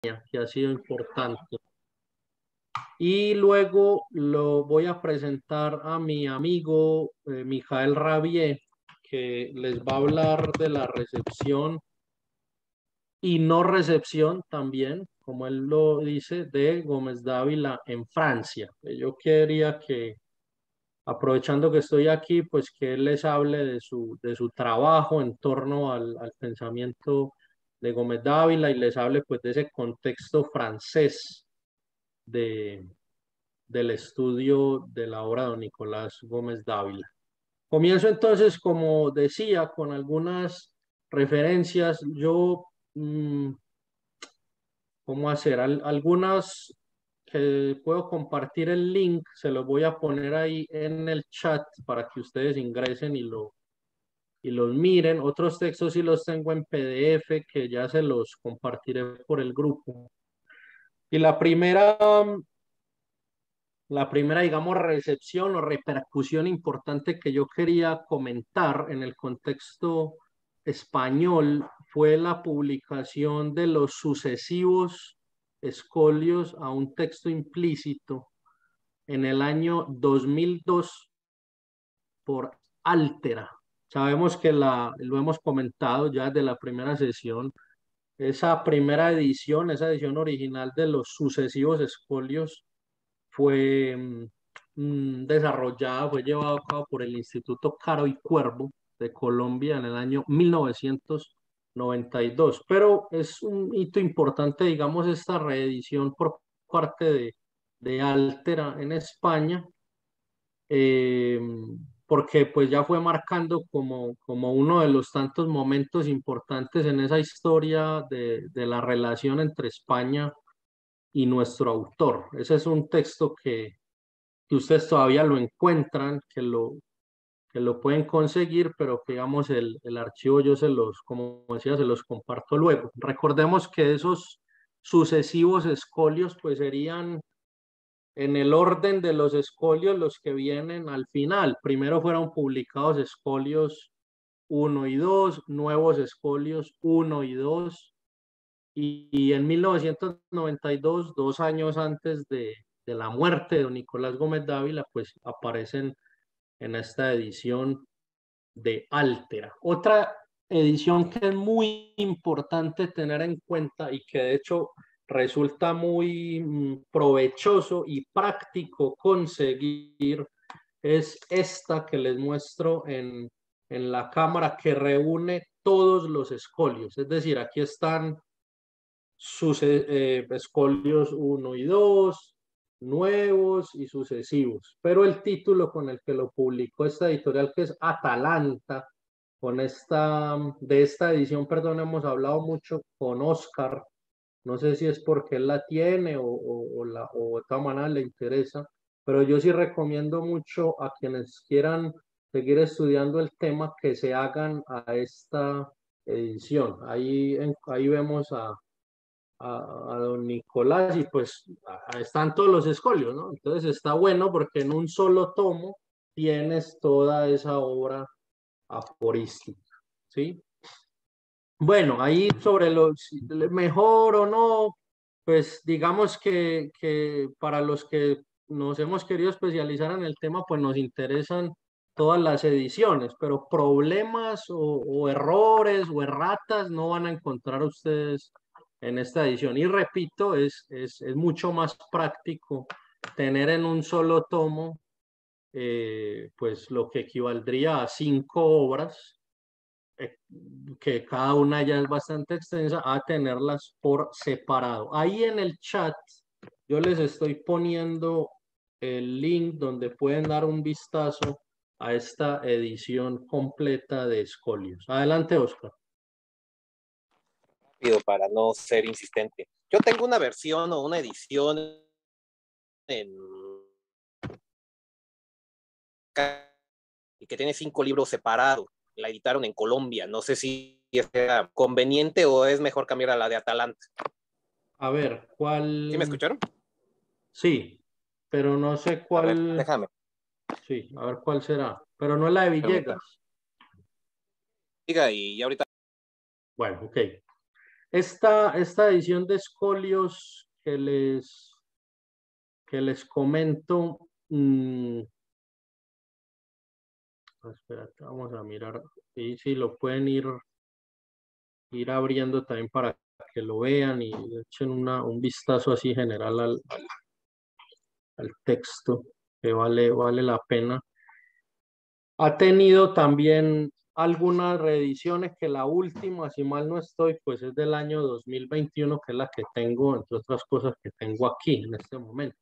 que ha sido importante. Y luego lo voy a presentar a mi amigo Mijael Rabier, que les va a hablar de la recepción y no recepción también, como él lo dice, de Gómez Dávila en Francia. Yo quería que, aprovechando que estoy aquí, pues que él les hable de su trabajo en torno al pensamiento de Gómez Dávila y les hable pues de ese contexto francés de, del estudio de la obra de don Nicolás Gómez Dávila. Comienzo entonces, como decía, con algunas referencias. Yo, ¿cómo hacer? Algunas que puedo compartir el link, se los voy a poner ahí en el chat para que ustedes ingresen y los miren. Otros textos sí los tengo en PDF que ya se los compartiré por el grupo. Y la primera, digamos, recepción o repercusión importante que yo quería comentar en el contexto español fue la publicación de los sucesivos escolios a un texto implícito en el año 2002 por Altera. Sabemos que lo hemos comentado ya de la primera sesión. Esa primera edición, esa edición original de los sucesivos escolios fue desarrollada, fue llevado a cabo por el Instituto Caro y Cuervo de Colombia en el año 1992. Pero es un hito importante, digamos, esta reedición por parte de Altera en España, eh, porque pues ya fue marcando como uno de los tantos momentos importantes en esa historia de la relación entre España y nuestro autor. Ese es un texto que ustedes todavía lo encuentran, que lo pueden conseguir, pero que digamos el archivo yo como decía, se los comparto luego. Recordemos que esos sucesivos escolios pues serían en el orden de los escolios los que vienen al final. Primero fueron publicados escolios uno y 2, nuevos escolios uno y 2, y en 1992, 2 años antes de la muerte de don Nicolás Gómez Dávila, pues aparecen en esta edición de Altera. Otra edición que es muy importante tener en cuenta y que de hecho resulta muy provechoso y práctico conseguir es esta que les muestro en la cámara, que reúne todos los escolios. Es decir, aquí están escolios uno y 2, nuevos y sucesivos. Pero el título con el que lo publicó esta editorial, que es Atalanta, de esta edición, perdón, hemos hablado mucho con Oscar. No sé si es porque él la tiene o de todas maneras le interesa, pero yo sí recomiendo mucho a quienes quieran seguir estudiando el tema que se hagan a esta edición. Ahí vemos a don Nicolás y pues están todos los escolios, ¿no? Entonces está bueno porque en un solo tomo tienes toda esa obra aforística, ¿sí? Bueno, ahí sobre si mejor o no, pues digamos que para los que nos hemos querido especializar en el tema, pues nos interesan todas las ediciones, pero problemas o errores o erratas no van a encontrar ustedes en esta edición. Y repito, es mucho más práctico tener en un solo tomo, pues lo que equivaldría a 5 obras, eh, que cada una ya es bastante extensa, a tenerlas por separado. Ahí en el chat yo les estoy poniendo el link donde pueden dar un vistazo a esta edición completa de Escolios. Adelante, Oscar. Para no ser insistente. Yo tengo una versión o una edición en y que tiene 5 libros separados. La editaron en Colombia. No sé si es conveniente o es mejor cambiar a la de Atalanta. A ver, ¿cuál? ¿Sí me escucharon? Sí, pero no sé cuál. A ver, déjame. Sí, a ver cuál será. Pero no es la de Villegas. Diga y ahorita. Bueno, ok. Esta edición de Escolios que les comento, espérate, vamos a mirar, y si lo pueden ir abriendo también para que lo vean y echen un vistazo así general al texto, que vale la pena. Ha tenido también algunas reediciones, que la última, si mal no estoy, pues es del año 2021, que es la que tengo, entre otras cosas que tengo aquí en este momento.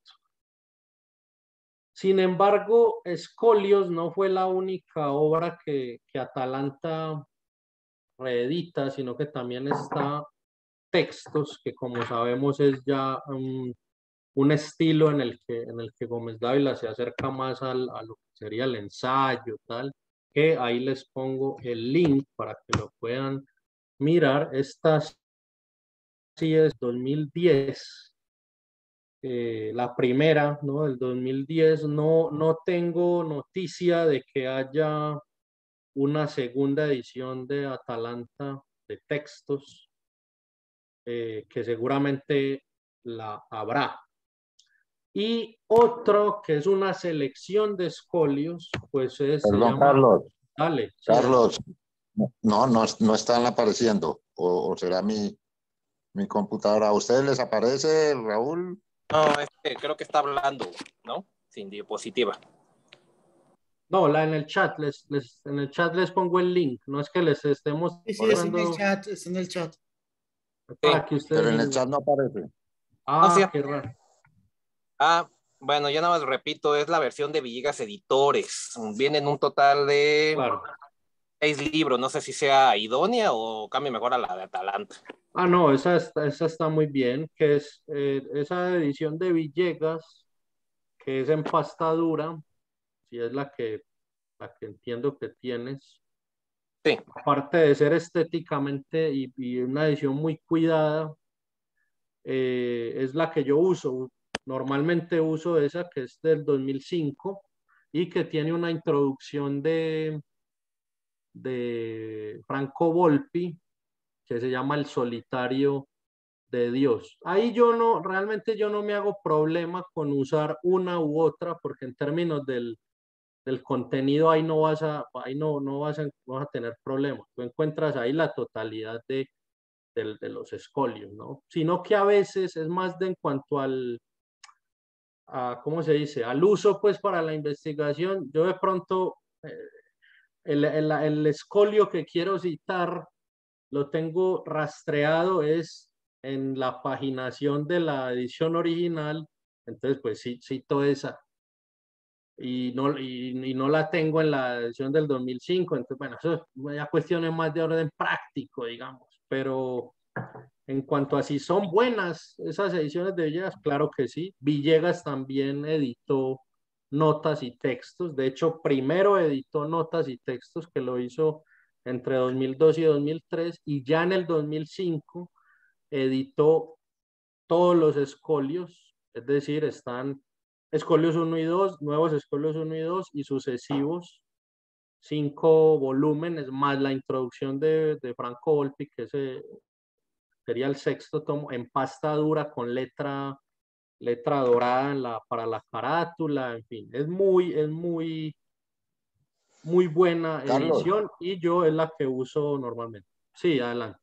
Sin embargo, Escolios no fue la única obra que Atalanta reedita, sino que también está Textos, que como sabemos es ya un estilo en el que Gómez Dávila se acerca más a lo que sería el ensayo, tal, que ahí les pongo el link para que lo puedan mirar. Esta sí es 2010, la primera, ¿no? Del 2010. No tengo noticia de que haya una segunda edición de Atalanta de Textos, que seguramente la habrá. Y otro que es una selección de escolios, pues se Perdón, llama, Carlos. dale, sí, dale. Carlos, no están apareciendo. O será mi computadora. ¿A ustedes les aparece, Raúl? No, creo que está hablando, ¿no? Sin diapositiva. No, en el chat, en el chat les pongo el link, no es que les estemos Sí, sí, Por es eso. en el dando chat, es en el chat. Sí. para que ustedes Pero en el mismos. chat no aparece. No, sí. Qué raro. Bueno, ya nada más repito, es la versión de Villegas Editores. Vienen un total de Claro. 6 libros. No sé si sea idónea o cambie mejor a la de Atalanta. No, esa está muy bien, que es esa edición de Villegas, que es en pasta dura, si es la que entiendo que tienes. Sí. Aparte de ser estéticamente y una edición muy cuidada, es la que yo uso. Normalmente uso esa que es del 2005 y que tiene una introducción de Franco Volpi, que se llama El solitario de Dios. Ahí realmente yo no me hago problema con usar una u otra, porque en términos del contenido ahí no vas a tener problemas. Tú encuentras ahí la totalidad de los escolios, ¿no? Sino que a veces es más en cuanto ¿cómo se dice? Al uso, pues, para la investigación. Yo de pronto, el escolio que quiero citar, lo tengo rastreado, es en la paginación de la edición original, entonces, pues, sí, cito esa. Y no la tengo en la edición del 2005, entonces, bueno, eso ya cuestiones más de orden práctico, digamos, pero en cuanto a si son buenas esas ediciones de Villegas, claro que sí. Villegas también editó notas y textos. De hecho, primero editó notas y textos, que lo hizo entre 2002 y 2003, y ya en el 2005 editó todos los escolios, es decir, están escolios 1 y 2, nuevos escolios 1 y 2 y sucesivos, 5 volúmenes, más la introducción de Franco Volpi, que sería el sexto tomo, en pasta dura con letra dorada para la carátula, en fin, muy buena Carlos, edición y yo es la que uso normalmente. Sí, adelante.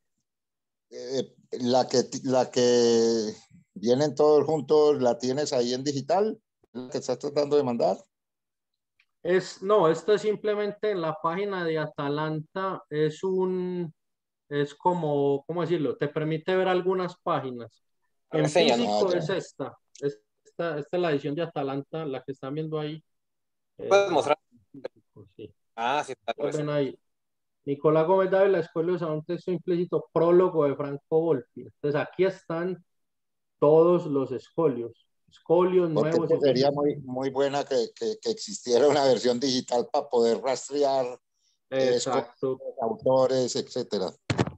la que vienen todos juntos, ¿la tienes ahí en digital? ¿La que estás tratando de mandar? No, esto es simplemente en la página de Atalanta, es como, ¿cómo decirlo? Te permite ver algunas páginas. En Reseña, ¿no? Ah, físico ya. es esta es la edición de Atalanta, la que están viendo ahí. Puedes mostrar. Sí. Sí, está la Ven reseña. ahí. Nicolás Gómez Dávila, Escuela usa un texto implícito, prólogo de Franco Volpi. Entonces aquí están todos los escolios Porque nuevos esto y sería sucesivos. muy buena que existiera una versión digital para poder rastrear Exacto. autores, etcétera.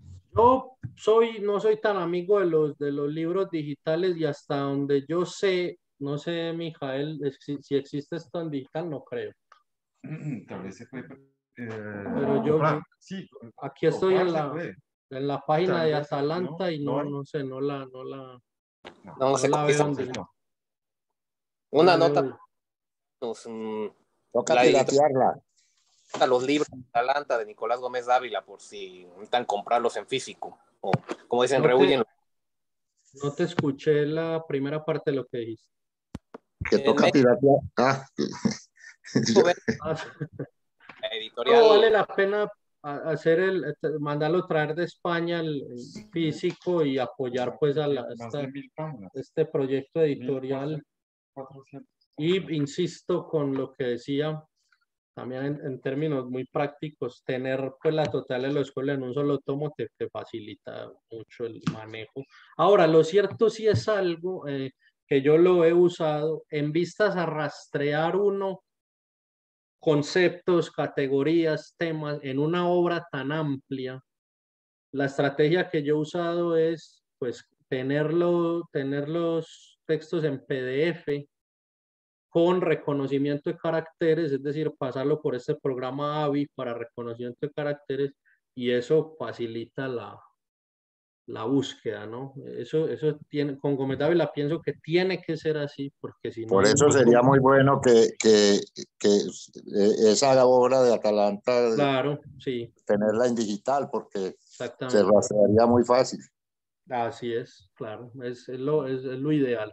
No soy tan amigo de los libros digitales y hasta donde yo sé, no sé, Mijael, si existe esto en digital, no creo. Tal vez se puede Pero comprar. Sí, aquí estoy comprar se puede. En la página de Tal vez, Atalanta y no, hay. no sé, no la No sé la cómo veo hizo. en Entonces, línea. no. No Una la nota, veo. pues, Toca la editorial, piratearla. los libros de Atalanta de Nicolás Gómez Dávila, por si necesitan comprarlos en físico. O, como dicen, No te, rehuyen. no te escuché la primera parte de lo que dijiste. Que En toca México piratear. Ah, ven Ah, la no, vale editorial, la pena hacer mandarlo traer de España el físico y apoyar pues a Más de 1000 páginas. este proyecto editorial. 1400. Y insisto con lo que decía, también en términos muy prácticos, tener pues la total de los escuela en un solo tomo te facilita mucho el manejo. Ahora, lo cierto sí es algo que yo lo he usado en vistas a rastrear uno conceptos, categorías, temas en una obra tan amplia. La estrategia que yo he usado es pues tener los textos en PDF con reconocimiento de caracteres, es decir, pasarlo por este programa AVI para reconocimiento de caracteres y eso facilita la búsqueda, ¿no? Eso tiene, con Gómez Dávila pienso que tiene que ser así porque si no por hay eso mucho. sería muy bueno que esa obra de Atalanta, Claro, sí, tenerla en digital, porque se exactamente. rastrearía muy fácil. Así es, claro, es lo ideal.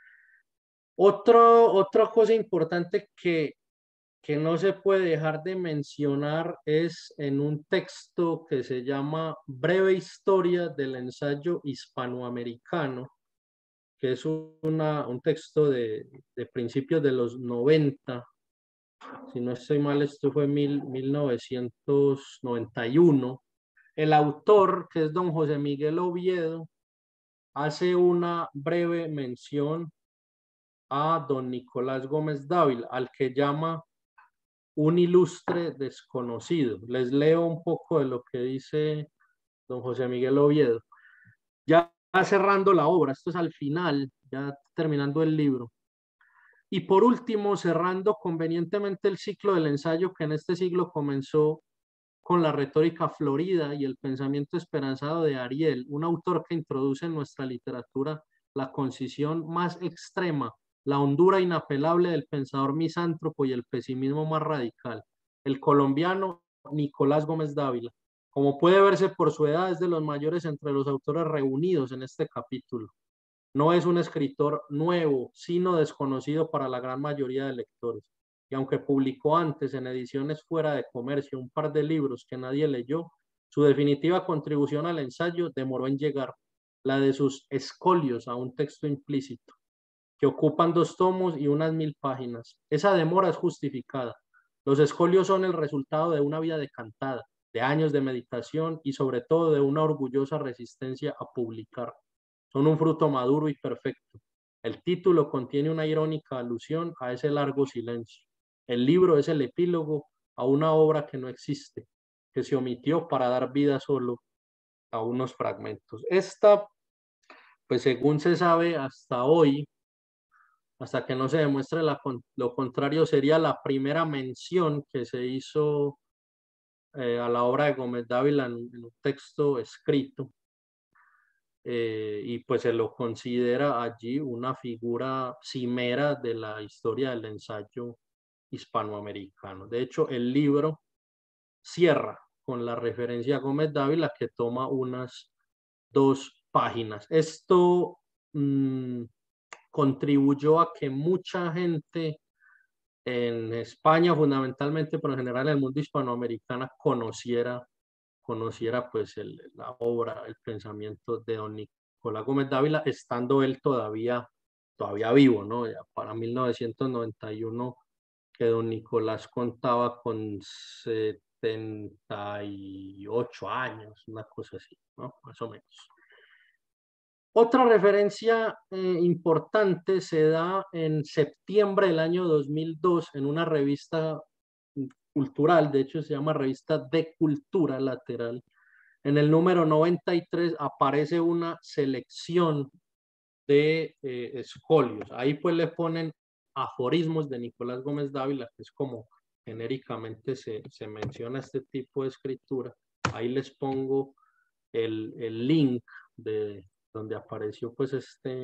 Otra cosa importante que no se puede dejar de mencionar es en un texto que se llama Breve Historia del Ensayo Hispanoamericano, que es un texto de principios de los 90. Si no estoy mal, esto fue 1991. El autor, que es don José Miguel Oviedo, hace una breve mención a don Nicolás Gómez Dávila, al que llama un ilustre desconocido. Les leo un poco de lo que dice don José Miguel Oviedo. Ya cerrando la obra, esto es al final, ya terminando el libro. Y por último, cerrando convenientemente el ciclo del ensayo que en este siglo comenzó con la retórica florida y el pensamiento esperanzado de Ariel, un autor que introduce en nuestra literatura la concisión más extrema, la hondura inapelable del pensador misántropo y el pesimismo más radical, el colombiano Nicolás Gómez Dávila. Como puede verse por su edad, es de los mayores entre los autores reunidos en este capítulo. No es un escritor nuevo, sino desconocido para la gran mayoría de lectores. Y aunque publicó antes en ediciones fuera de comercio un par de libros que nadie leyó, su definitiva contribución al ensayo demoró en llegar, la de sus escolios a un texto implícito, que ocupan 2 tomos y unas 1000 páginas. Esa demora es justificada. Los escolios son el resultado de una vida decantada, de años de meditación y sobre todo de una orgullosa resistencia a publicar. Son un fruto maduro y perfecto. El título contiene una irónica alusión a ese largo silencio. El libro es el epílogo a una obra que no existe, que se omitió para dar vida solo a unos fragmentos. Esta, pues según se sabe hasta hoy, hasta que no se demuestre lo contrario, sería la primera mención que se hizo a la obra de Gómez Dávila en un texto escrito. Y pues se lo considera allí una figura cimera de la historia del ensayo hispanoamericano. De hecho, el libro cierra con la referencia a Gómez Dávila que toma unas 2 páginas. Esto contribuyó a que mucha gente en España fundamentalmente, pero en general en el mundo hispanoamericano conociera pues la obra, el pensamiento de don Nicolás Gómez Dávila, estando él todavía vivo, ¿no? Ya para 1991, que don Nicolás contaba con 78 años, una cosa así, ¿no? Más o menos. Otra referencia importante se da en septiembre del año 2002 en una revista cultural, de hecho se llama Revista de Cultura Lateral. En el número 93 aparece una selección de escolios. Ahí pues le ponen aforismos de Nicolás Gómez Dávila, que es como genéricamente se menciona este tipo de escritura. Ahí les pongo el link de donde apareció pues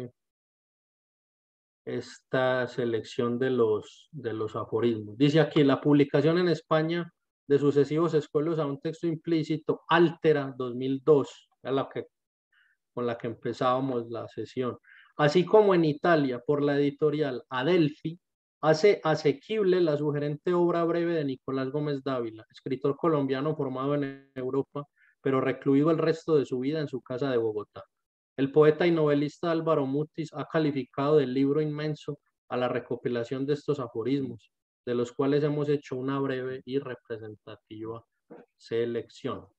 esta selección de los aforismos. Dice aquí, la publicación en España de sucesivos escolios a un texto implícito altera 2002, con la que empezábamos la sesión. Así como en Italia, por la editorial Adelphi, hace asequible la sugerente obra breve de Nicolás Gómez Dávila, escritor colombiano formado en Europa, pero recluido el resto de su vida en su casa de Bogotá. El poeta y novelista Álvaro Mutis ha calificado del libro inmenso a la recopilación de estos aforismos, de los cuales hemos hecho una breve y representativa selección.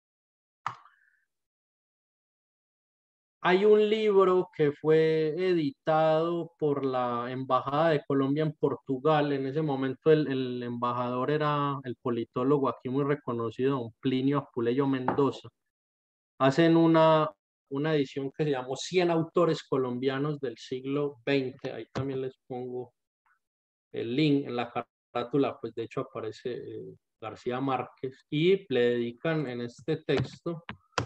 Hay un libro que fue editado por la Embajada de Colombia en Portugal. En ese momento el embajador era el politólogo aquí muy reconocido, don Plinio Apuleyo Mendoza. Hacen una edición que se llamó 100 autores colombianos del siglo XX. Ahí también les pongo el link en la carátula, pues de hecho aparece García Márquez, y le dedican en este texto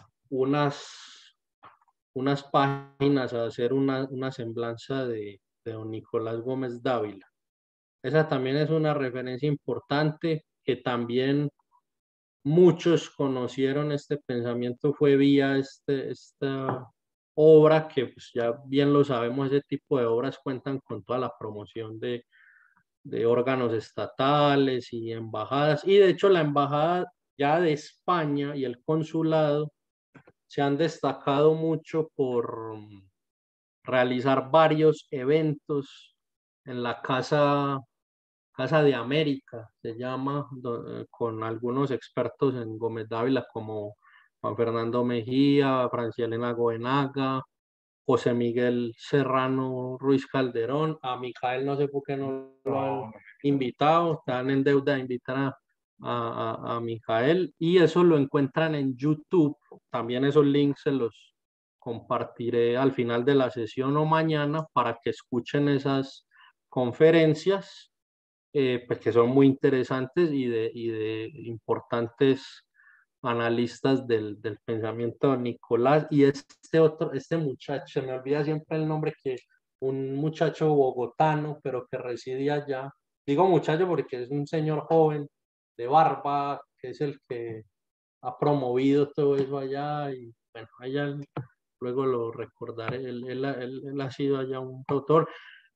unas páginas a hacer una semblanza de don Nicolás Gómez Dávila. Esa también es una referencia importante que también muchos conocieron este pensamiento, fue vía esta obra que pues ya bien lo sabemos, ese tipo de obras cuentan con toda la promoción de órganos estatales y embajadas, y de hecho la embajada ya de España y el consulado se han destacado mucho por realizar varios eventos en la Casa de América, se llama, con algunos expertos en Gómez Dávila como Juan Fernando Mejía, Francia Elena Goenaga, José Miguel Serrano Ruiz Calderón. A Mijael no sé por qué no lo han invitado, están en deuda de invitar a Mijael, y eso lo encuentran en YouTube. También esos links se los compartiré al final de la sesión o mañana para que escuchen esas conferencias, pues que son muy interesantes y de importantes analistas del pensamiento de Nicolás. Y este muchacho, me olvida siempre el nombre, que un muchacho bogotano, pero que reside allá. Digo muchacho porque es un señor joven de barba, que es el que ha promovido todo eso allá, y bueno, allá luego lo recordaré. Él ha sido allá un autor.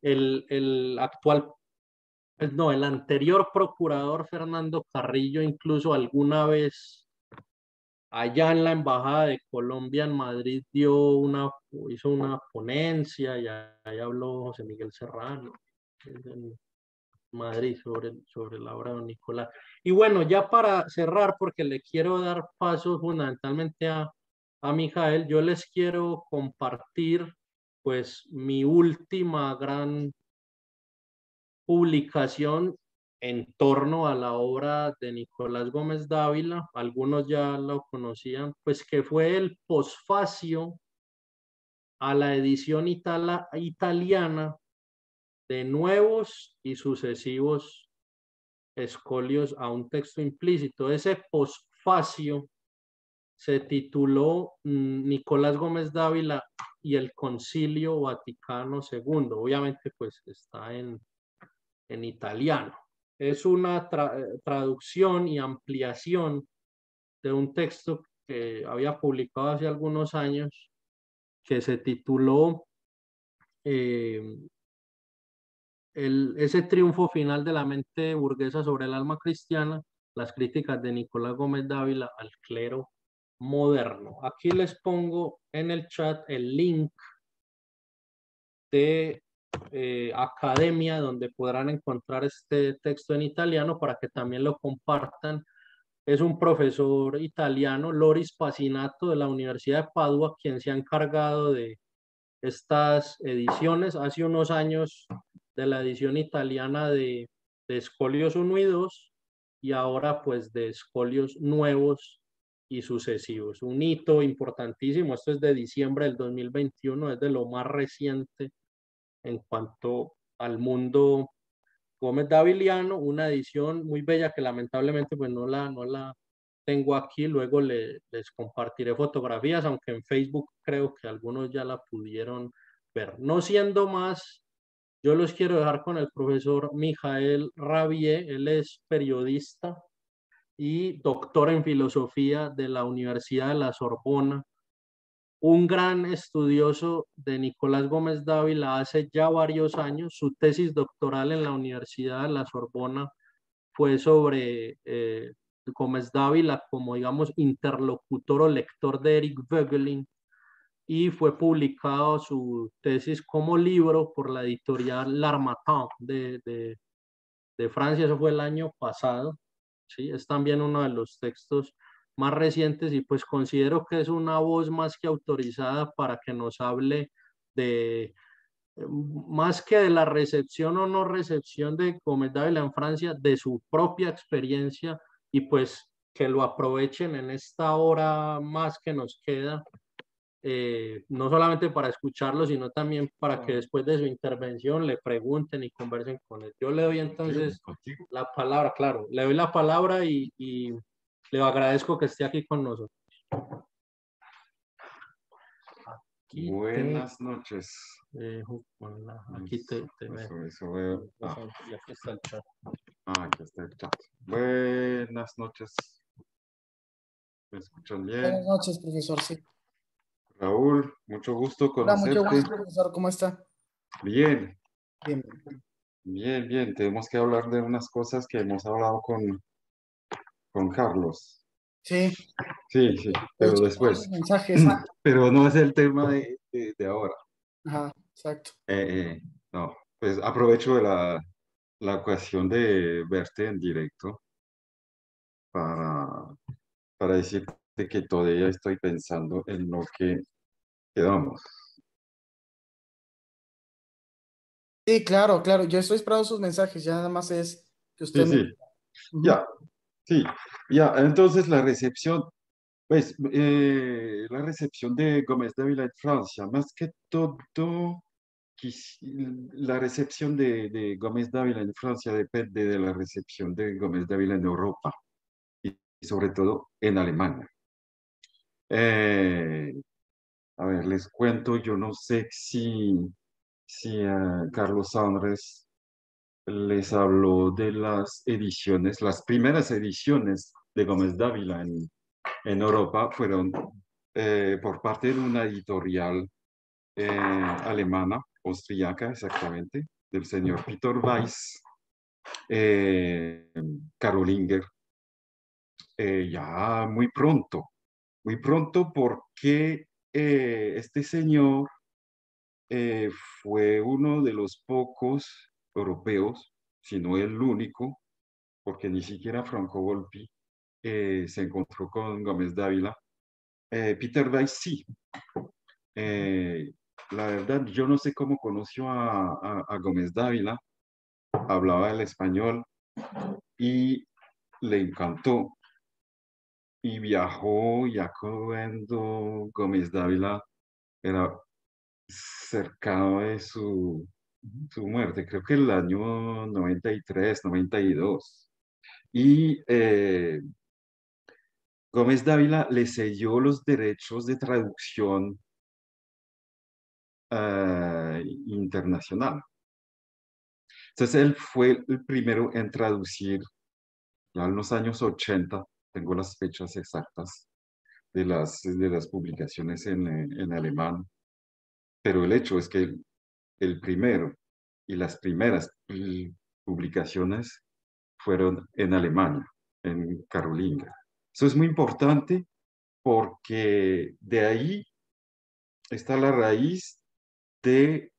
El actual, no, el anterior procurador Fernando Carrillo incluso alguna vez allá en la Embajada de Colombia en Madrid hizo una ponencia, y ahí habló José Miguel Serrano en Madrid sobre la obra de don Nicolás. Y bueno, ya para cerrar, porque le quiero dar paso fundamentalmente a Mijael, yo les quiero compartir pues mi última gran publicación en torno a la obra de Nicolás Gómez Dávila. Algunos ya lo conocían, pues que fue el posfacio a la edición italiana de nuevos y sucesivos escolios a un texto implícito. Ese posfacio se tituló Nicolás Gómez Dávila y el Concilio Vaticano II. Obviamente pues está en italiano. Es una traducción y ampliación de un texto que había publicado hace algunos años, que se tituló ese triunfo final de la mente burguesa sobre el alma cristiana, las críticas de Nicolás Gómez Dávila al clero moderno. Aquí les pongo en el chat el link de Academia, donde podrán encontrar este texto en italiano para que también lo compartan. Es un profesor italiano, Loris Pacinato, de la Universidad de Padua, quien se ha encargado de estas ediciones hace unos años, de la edición italiana de Escolios 1 y 2, y ahora pues de Escolios nuevos y sucesivos. Un hito importantísimo. Esto es de diciembre del 2021, es de lo más reciente en cuanto al mundo Gómez Daviliano. Una edición muy bella que lamentablemente pues no la tengo aquí, luego les compartiré fotografías, aunque en Facebook creo que algunos ya la pudieron ver. No siendo más, yo los quiero dejar con el profesor Mijael Rabier. Él es periodista y doctor en filosofía de la Universidad de la Sorbona, un gran estudioso de Nicolás Gómez Dávila hace ya varios años. Su tesis doctoral en la Universidad de la Sorbona fue sobre Gómez Dávila como, digamos, interlocutor o lector de Eric Voegelin, y fue publicado su tesis como libro por la editorial L'Harmattan de Francia. Eso fue el año pasado. ¿Sí? Es también uno de los textos más recientes, y pues considero que es una voz más que autorizada para que nos hable de, más que de la recepción o no recepción de Gómez Dávila en Francia, de su propia experiencia, y pues que lo aprovechen en esta hora más que nos queda, no solamente para escucharlo, sino también para que después de su intervención le pregunten y conversen con él. Yo le doy entonces la palabra, claro, le doy la palabra y le agradezco que esté aquí con nosotros. Aquí Buenas noches. aquí te veo. Eso veo. Y aquí está el chat. Aquí está el chat. Buenas noches. ¿Me escuchan bien? Buenas noches, profesor. Sí. Raúl, mucho gusto Hola, mucho conocerte. gusto, profesor. ¿Cómo está? Bien, Bien. bien. Tenemos que hablar de unas cosas que hemos hablado con Carlos. Sí. Sí, De pero hecho, después. los mensajes. Pero no es el tema de ahora. Ajá, exacto. No, pues aprovecho de la ocasión de verte en directo para, para decirte que todavía estoy pensando en lo que quedamos. Sí, claro, claro. Yo estoy esperando sus mensajes. Ya nada más es que usted me... Sí, ya, sí, ya. Entonces la recepción, pues, la recepción de Gómez Dávila en Francia, más que todo, quis- la recepción de Gómez Dávila en Francia depende de la recepción de Gómez Dávila en Europa y sobre todo en Alemania. Eh, a ver, les cuento, yo no sé si Carlos Andrés les habló de las ediciones, las primeras ediciones de Gómez Dávila en Europa fueron por parte de una editorial alemana, austríaca exactamente, del señor Peter Weiss, eh, Karolinger, ya muy pronto porque este señor eh, fue uno de los pocos europeos, si no el único, porque ni siquiera Franco Volpi se encontró con Gómez Dávila. Peter Weiss sí. Eh, la verdad, yo no sé cómo conoció a Gómez Dávila, hablaba el español y le encantó. Y viajó ya cuando Gómez Dávila era cercano de su muerte, creo que el año 93, 92. Y Gómez Dávila le cedió los derechos de traducción internacional. Entonces él fue el primero en traducir, ya en los años 80, tengo las fechas exactas de las publicaciones en alemán, pero el hecho es que el primero y las primeras publicaciones fueron en Alemania, en Carolinga. Eso es muy importante porque de ahí está la raíz de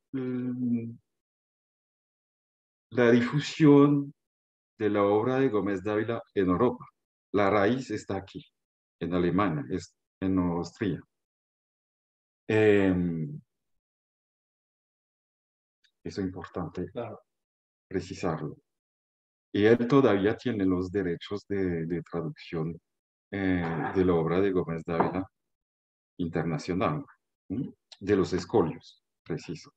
la difusión de la obra de Gómez Dávila en Europa. La raíz está aquí, en Alemania, en Austria. Eso es importante precisarlo. Y él todavía tiene los derechos de traducción de la obra de Gómez Dávila internacional, ¿sí? De los escolios, preciso.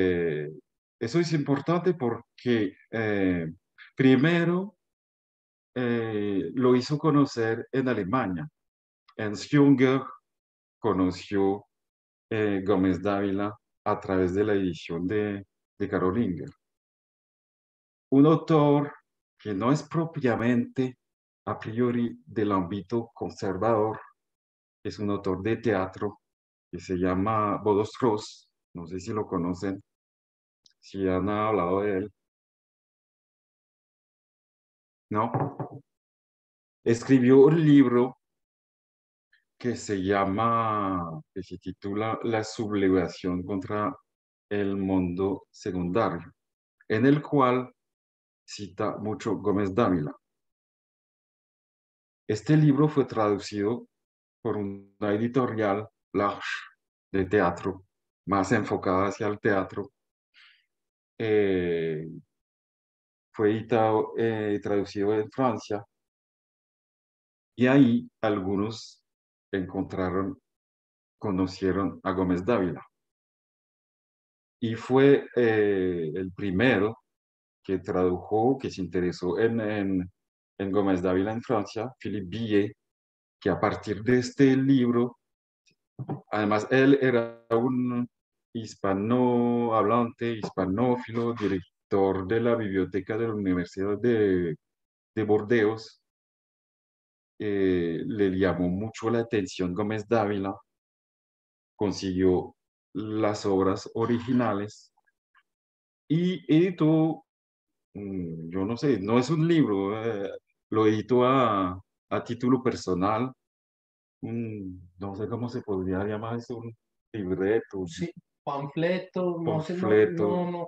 Eso es importante porque, primero, lo hizo conocer en Alemania. Ernst Jünger conoció Gómez Dávila a través de la edición de Carolinger. Un autor que no es propiamente a priori del ámbito conservador, es un autor de teatro que se llama Bodo Strauss, no sé si lo conocen, si han hablado de él. ¿No? Escribió un libro que se titula La sublevación contra el mundo secundario, en el cual cita mucho Gómez Dávila. Este libro fue traducido por una editorial, L'Arche, de teatro, más enfocada hacia el teatro. Fue editado, traducido en Francia, y ahí algunos conocieron a Gómez Dávila. Y fue el primero que tradujo, que se interesó en Gómez Dávila en Francia, Philippe Billet, que a partir de este libro, además él era un hispanohablante, hispanófilo, director de la biblioteca de la Universidad de Burdeos, le llamó mucho la atención Gómez Dávila, consiguió las obras originales y editó, yo no sé, no es un libro, lo editó a título personal, no sé cómo se podría llamar eso, un libreto, Sí, panfleto, no sé, panfleto, no.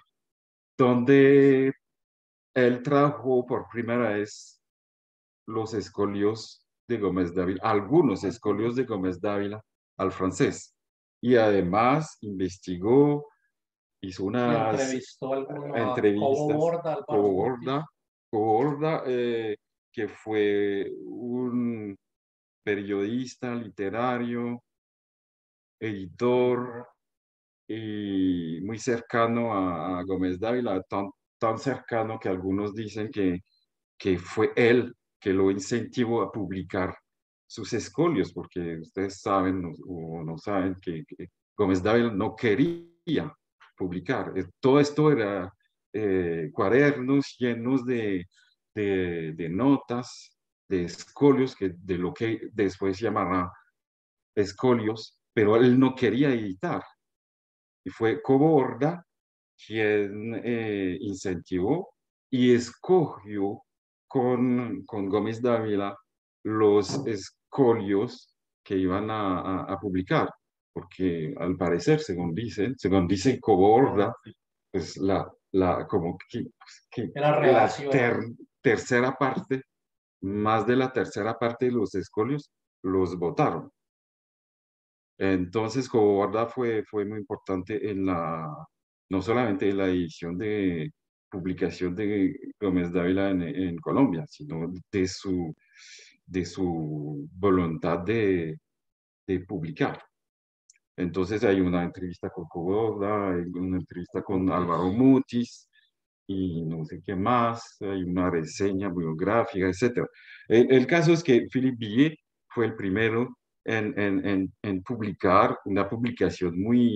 donde él trajo por primera vez los escolios de Gómez Dávila, algunos escolios de Gómez Dávila al francés. Y además investigó, hizo Y unas entrevistó a Cobo entrevistas, Borda, Álvaro Mutis. Cobo Borda, que fue un periodista literario, editor y muy cercano a Gómez Dávila, tan cercano que algunos dicen que fue él que lo incentivó a publicar sus escolios, porque ustedes saben o no saben que Gómez Dávila no quería publicar. Todo esto era cuadernos llenos de notas, de escolios, de lo que después se llamará escolios, pero él no quería editar. Y fue Cobo Borda quien incentivó y escogió con Gómez Dávila los escolios que iban a publicar, porque al parecer, según dicen Cobo Borda, pues como que Era la reacción. tercera parte, más de la tercera parte de los escolios, los votaron. Entonces, Coborda fue muy importante no solamente en la edición de publicación de Gómez Dávila en Colombia, sino de su voluntad de publicar. Entonces hay una entrevista con Coborda, hay una entrevista con Álvaro Mutis, y no sé qué más, hay una reseña biográfica, etc. El caso es que Philippe Billet fue el primero en publicar una publicación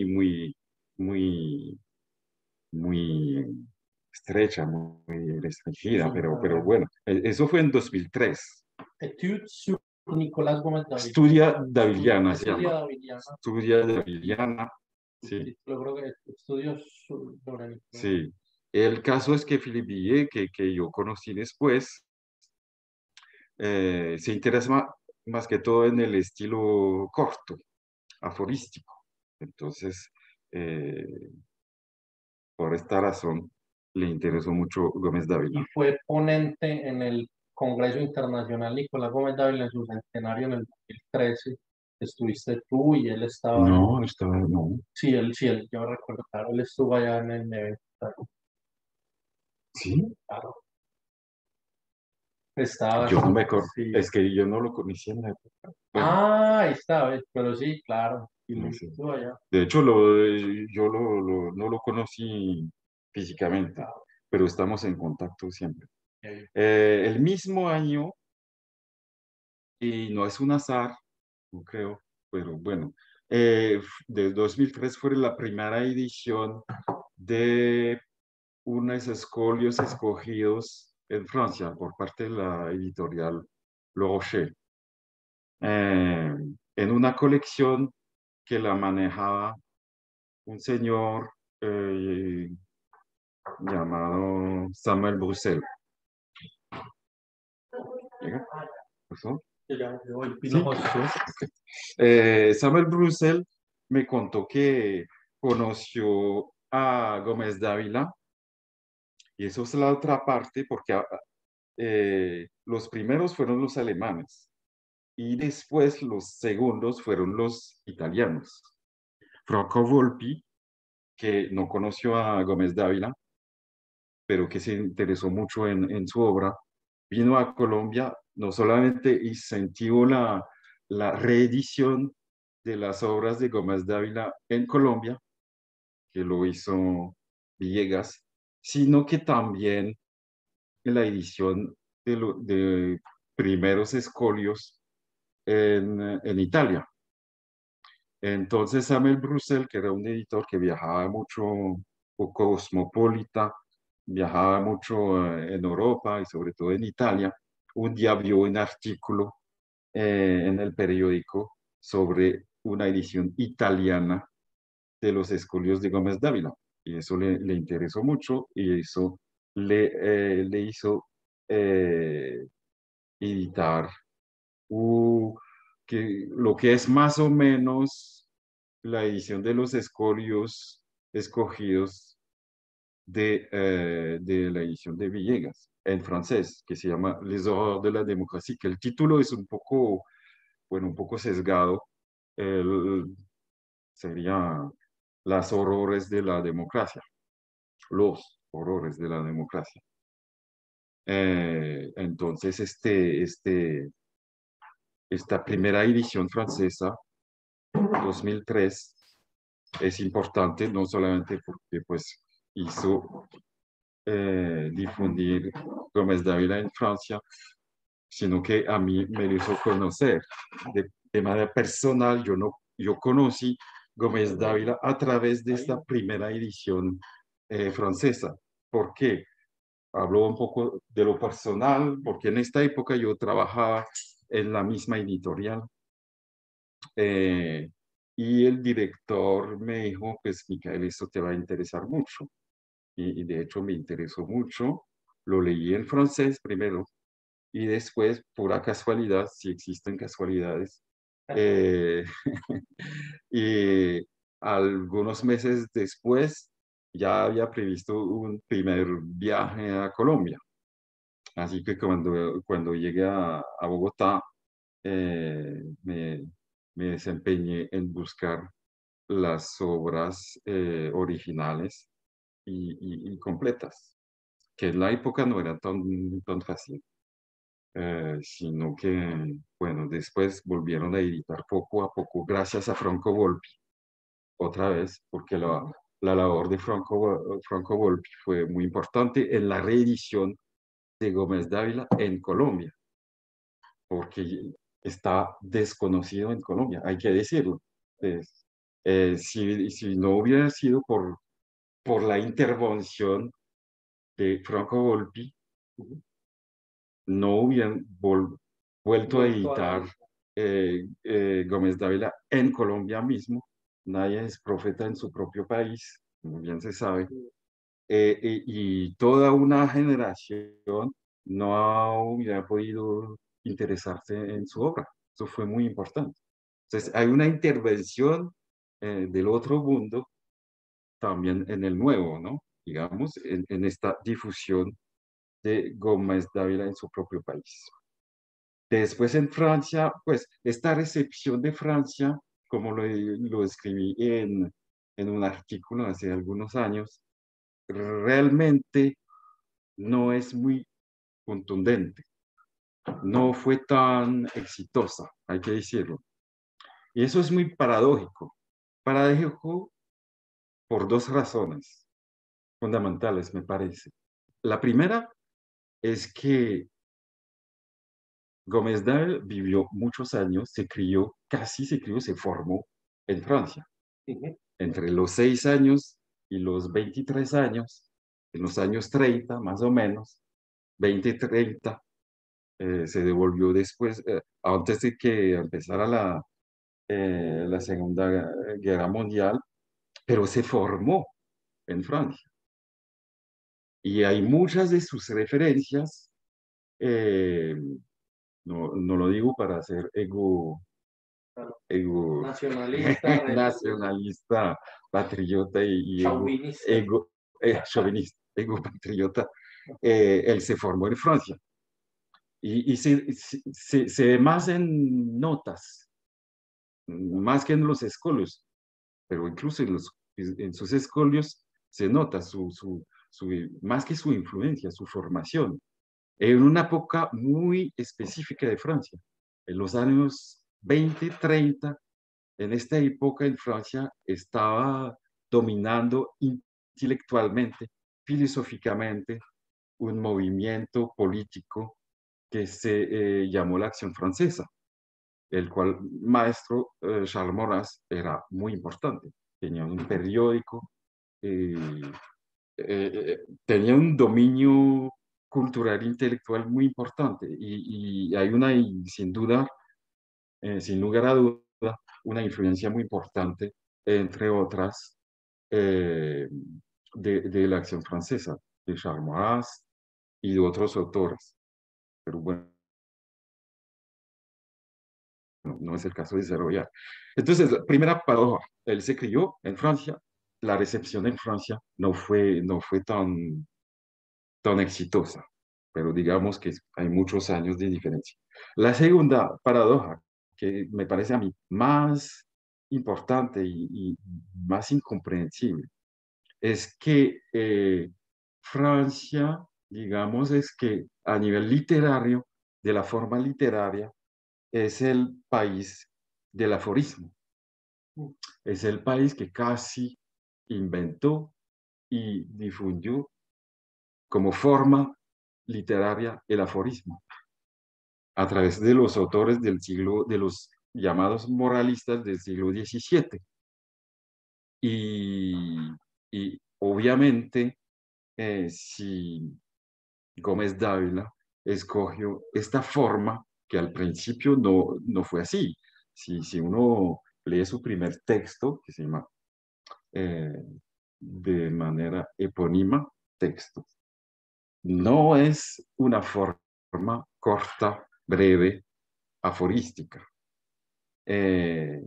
muy estrecha, muy restringida, pero bueno, eso fue en 2003. Etudes sur Nicolás Gómez Dávila. Estudia Daviliana, se Estudia llama. Daviliana. Estudia Daviliana, sí. Logró que estudios sobre Nicolás. Sí. El caso es que Philippe Billet, que yo conocí después, se interesa más que todo en el estilo corto, aforístico. Entonces, por esta razón, le interesó mucho Gómez Dávila. Y fue ponente en el Congreso Internacional Nicolás Gómez Dávila en su centenario en el 2013. Estuviste tú y él estaba. No. Sí, yo recuerdo, claro, él estuvo allá en el evento. Claro. ¿Sí? Claro. Estaba. Yo no me acuerdo. Sí. Es que yo no lo conocía en la época. Bueno, Ahí está, ¿ves? Pero sí, claro. Y no lo sé. estuvo allá. De hecho, yo no lo conocí físicamente, pero estamos en contacto siempre. El mismo año, y no es un azar, no creo, pero bueno, del 2003 fue la primera edición de unos escolios escogidos en Francia por parte de la editorial Le Rocher, en una colección que la manejaba un señor llamado Samuel Bruxelles. ¿Llega? ¿Pasó? Sí. Samuel Bruxelles me contó que conoció a Gómez Dávila, y eso es la otra parte, porque los primeros fueron los alemanes y después los segundos fueron los italianos. Franco Volpi, que no conoció a Gómez Dávila, pero que se interesó mucho en su obra, vino a Colombia no solamente incentivó la reedición de las obras de Gómez Dávila en Colombia, que lo hizo Villegas, sino que también en la edición de primeros escolios en Italia. Entonces Samuel Bruxelles, que era un editor que viajaba mucho, cosmopolita, viajaba mucho en Europa y sobre todo en Italia, un día vio un artículo en el periódico sobre una edición italiana de los escolios de Gómez Dávila. Y eso le interesó mucho y eso le hizo editar lo que es más o menos la edición de los escolios escogidos de la edición de Villegas en francés, que se llama Les horreurs de la démocratie, que el título es un poco, bueno, un poco sesgado. Sería Las horrores de la democracia, los horrores de la democracia. Entonces, esta primera edición francesa, 2003, es importante no solamente porque pues hizo difundir Gómez Dávila en Francia, sino que a mí me lo hizo conocer de manera personal. Yo conocí Gómez Dávila a través de esta primera edición francesa. ¿Por qué? Hablo un poco de lo personal, porque en esta época yo trabajaba en la misma editorial. Y el director me dijo, pues Micael, esto te va a interesar mucho. Y de hecho me interesó mucho. Lo leí en francés primero y después, pura casualidad, si existen casualidades, y algunos meses después ya había previsto un primer viaje a Colombia. Así que cuando llegué a Bogotá, me desempeñé en buscar las obras originales y completas, que en la época no era tan fácil, sino que, bueno, después volvieron a editar poco a poco, gracias a Franco Volpi, otra vez, porque la labor de Franco Volpi fue muy importante en la reedición de Gómez Dávila en Colombia, porque está desconocido en Colombia, hay que decirlo. Si no hubiera sido por la intervención de Franco Volpi, no hubieran vuelto a editar Gómez Dávila en Colombia mismo. Nadie es profeta en su propio país, como bien se sabe. Y toda una generación no hubiera podido interesarse en su obra. Eso fue muy importante. Entonces, hay una intervención del otro mundo también en el nuevo, ¿no? Digamos, en esta difusión de Gómez Dávila en su propio país. Después en Francia, pues esta recepción de Francia, como lo escribí en un artículo hace algunos años, realmente no es muy contundente, no fue tan exitosa, hay que decirlo. Y eso es muy paradójico. Paradójico por dos razones fundamentales, me parece. La primera es que Gómez Dávila vivió muchos años, se formó en Francia. Entre los 6 años y los 23 años, en los años 30 más o menos, 20-30, se devolvió después, antes de que empezara la Segunda Guerra Mundial, pero se formó en Francia. Y hay muchas de sus referencias, eh, no lo digo para hacer ego Nacionalista, nacionalista, patriota y chauvinista. chauvinista, ego patriota, él se formó en Francia. Y se ve más en notas, más que en los escolios, pero incluso en sus escolios se nota más que su influencia, su formación, en una época muy específica de Francia, en los años 20-30. En esta época en Francia estaba dominando intelectualmente, filosóficamente, un movimiento político que se llamó la Acción Francesa, el cual maestro Charles Maurras era muy importante. Tenía un periódico, eh, tenía un dominio cultural e intelectual muy importante y hay sin duda, sin lugar a duda, una influencia muy importante, entre otras, de la Acción Francesa, de Charles Maurras y de otros autores. Pero bueno, no es el caso de desarrollar. Entonces, la primera paradoja, él se crió en Francia, la recepción en Francia no fue tan exitosa, pero digamos que hay muchos años de diferencia. La segunda paradoja, que me parece a mí más importante y más incomprensible, es que Francia, digamos, es que a nivel literario, de la forma literaria, es el país del aforismo. Es el país que casi inventó y difundió como forma literaria el aforismo a través de los autores de los llamados moralistas del siglo XVII. Y, y obviamente, si Gómez Dávila escogió esta forma, que al principio no fue así. Si uno lee su primer texto, que se llama eh, de manera epónima, texto, no es una forma corta, breve, aforística. Eh,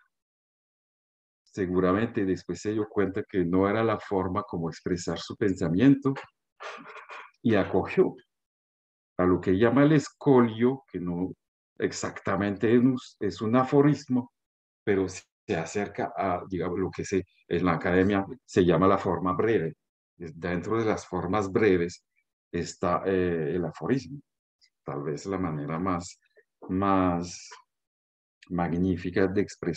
Seguramente después se dio cuenta que no era la forma como expresar su pensamiento y acogió a lo que llama el escolio, que no exactamente es un aforismo, pero se acerca a, digamos, lo que en la academia se llama la forma breve. Dentro de las formas breves está el aforismo, tal vez la manera más magnífica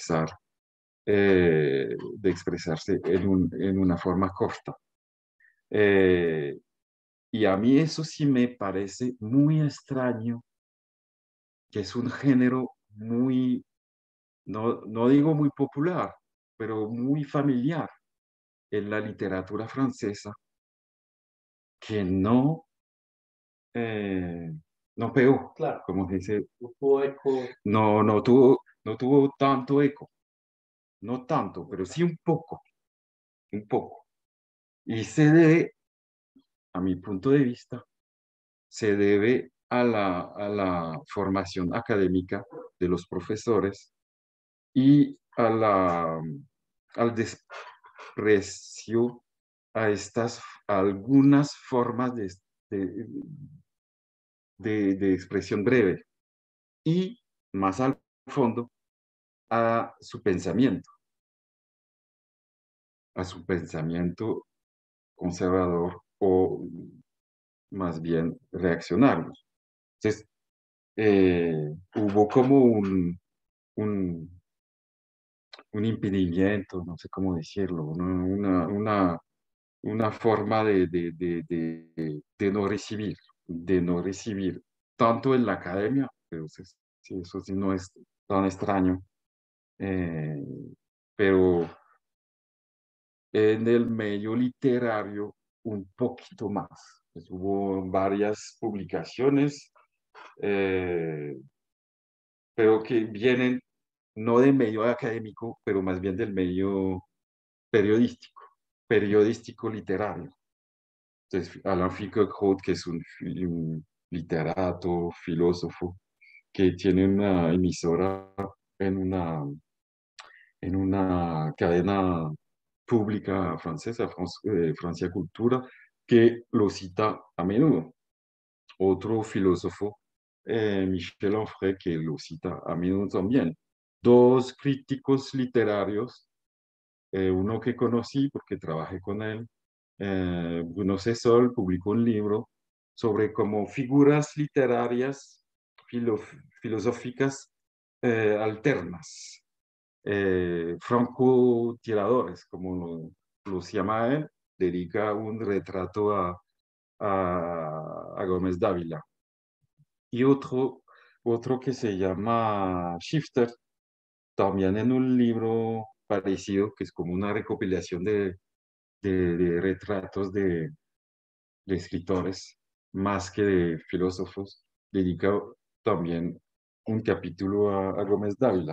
de expresarse en una forma corta. Eh, y a mí eso sí me parece muy extraño, que es un género muy, no digo muy popular, pero muy familiar en la literatura francesa, que eh, no pegó, Claro, como se dice, hubo eco. no tuvo tanto eco, no tanto, pero sí un poco. Y se debe, a mi punto de vista, se debe a la formación académica de los profesores y al desprecio a algunas formas de, de expresión breve y, más al fondo, a su pensamiento conservador o más bien reaccionario. Entonces, hubo como un, un impedimento, no sé cómo decirlo, una forma de no recibir. de no recibir tanto en la academia, pero sí, eso sí no es tan extraño, eh, pero en el medio literario un poquito más. Pues hubo varias publicaciones, eh, pero que vienen no del medio académico, pero más bien del medio periodístico, periodístico literario. Entonces, Alain Finkielkraut, que es un literato, filósofo, que tiene una emisora en una, en una cadena pública francesa, Francia Cultura, que lo cita a menudo. Otro filósofo, Michel Onfray, que lo cita a menudo también. Dos críticos literarios, uno que conocí porque trabajé con él, Bruno Cesol, publicó un libro sobre cómo figuras literarias filo- filosóficas alternas, francotiradores, como los llama él, dedica un retrato a Gómez Dávila. Y otro que se llama Shifter, también en un libro parecido, que es como una recopilación de retratos de escritores, más que de filósofos, dedica también un capítulo a Gómez Dávila.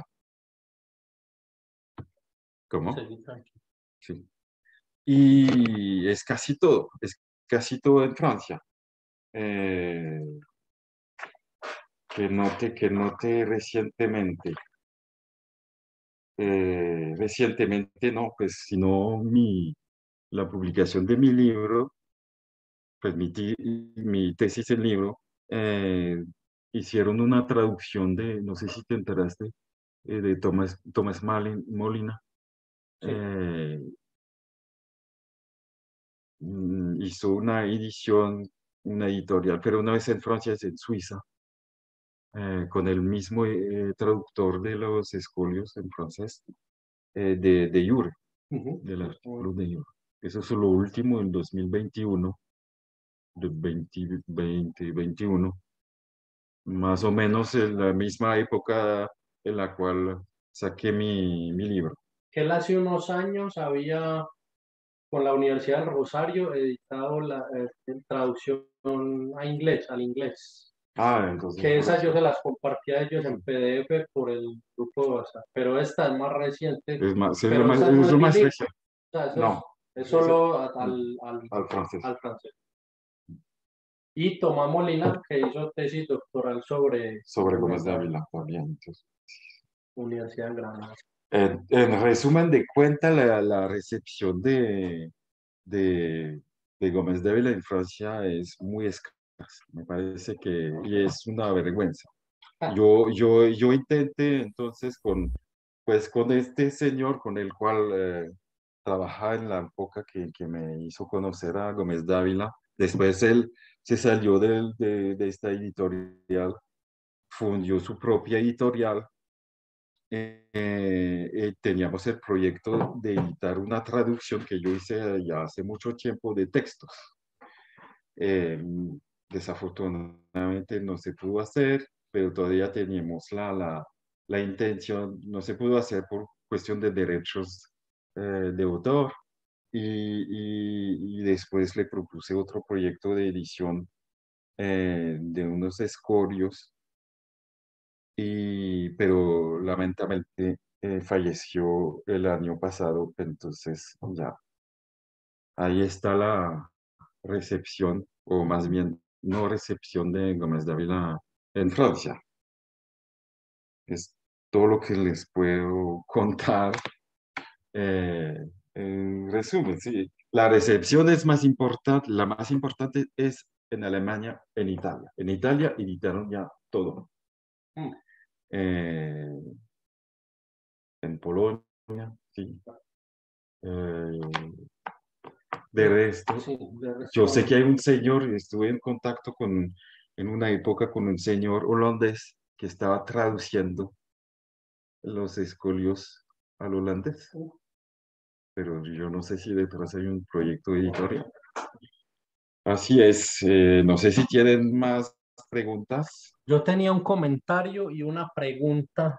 ¿Cómo? Sí, tranquilo. Sí. Y es casi todo en Francia. Eh, que note recientemente. Recientemente no, pues sino la publicación de mi libro, pues mi tesis en libro, eh, hicieron una traducción de, no sé si te enteraste, de Tomás Molina. Sí. eh, Hizo una edición, una editorial, pero no es en Francia, es en Suiza, con el mismo traductor de los escolios en francés, de Jure, Ujú. del artículo de Jure. Eso es lo último en 2021, de 2021, más o menos en la misma época en la cual saqué mi libro. Que él hace unos años había con la Universidad del Rosario editado la traducción a inglés, al inglés. Ah, entonces Que por esas yo eso. se las compartía a ellos en PDF por el grupo de WhatsApp. Pero esta es más reciente, pero esta no Es es lo más bilingüe. reciente. O sea, eso No, es ese- solo al francés. al francés. Y Tomás Molina, que hizo tesis doctoral sobre Sobre Gómez Gómez Dávila, Dávila también. Entonces, Universidad de Granada. en resumen de cuenta, la recepción de, de Gómez Dávila en Francia es muy escasa. Me parece que y es una vergüenza. Yo intenté entonces pues, con este señor con el cual trabajaba en la época que me hizo conocer a Gómez Dávila. Después él se salió de esta editorial, fundió su propia editorial. Teníamos el proyecto de editar una traducción que yo hice ya hace mucho tiempo de textos. Eh, Desafortunadamente no se pudo hacer, pero todavía teníamos la intención, no se pudo hacer por cuestión de derechos de autor. Y después le propuse otro proyecto de edición de unos escorios, pero lamentablemente falleció el año pasado, entonces ya ahí está la recepción, o más bien no recepción de Gómez Dávila en Francia. Es todo lo que les puedo contar. Eh, en resumen, sí, la recepción es más importante, la más importante es en Alemania, en Italia. En Italia editaron ya todo. Mm. Eh, en Polonia, sí. Eh, de resto, Sí, de yo resto, sé que hay un señor, estuve en contacto en una época con un señor holandés que estaba traduciendo los escolios al holandés, pero yo no sé si detrás hay un proyecto editorial. Así es. No sé si tienen más preguntas. Yo tenía un comentario y una pregunta.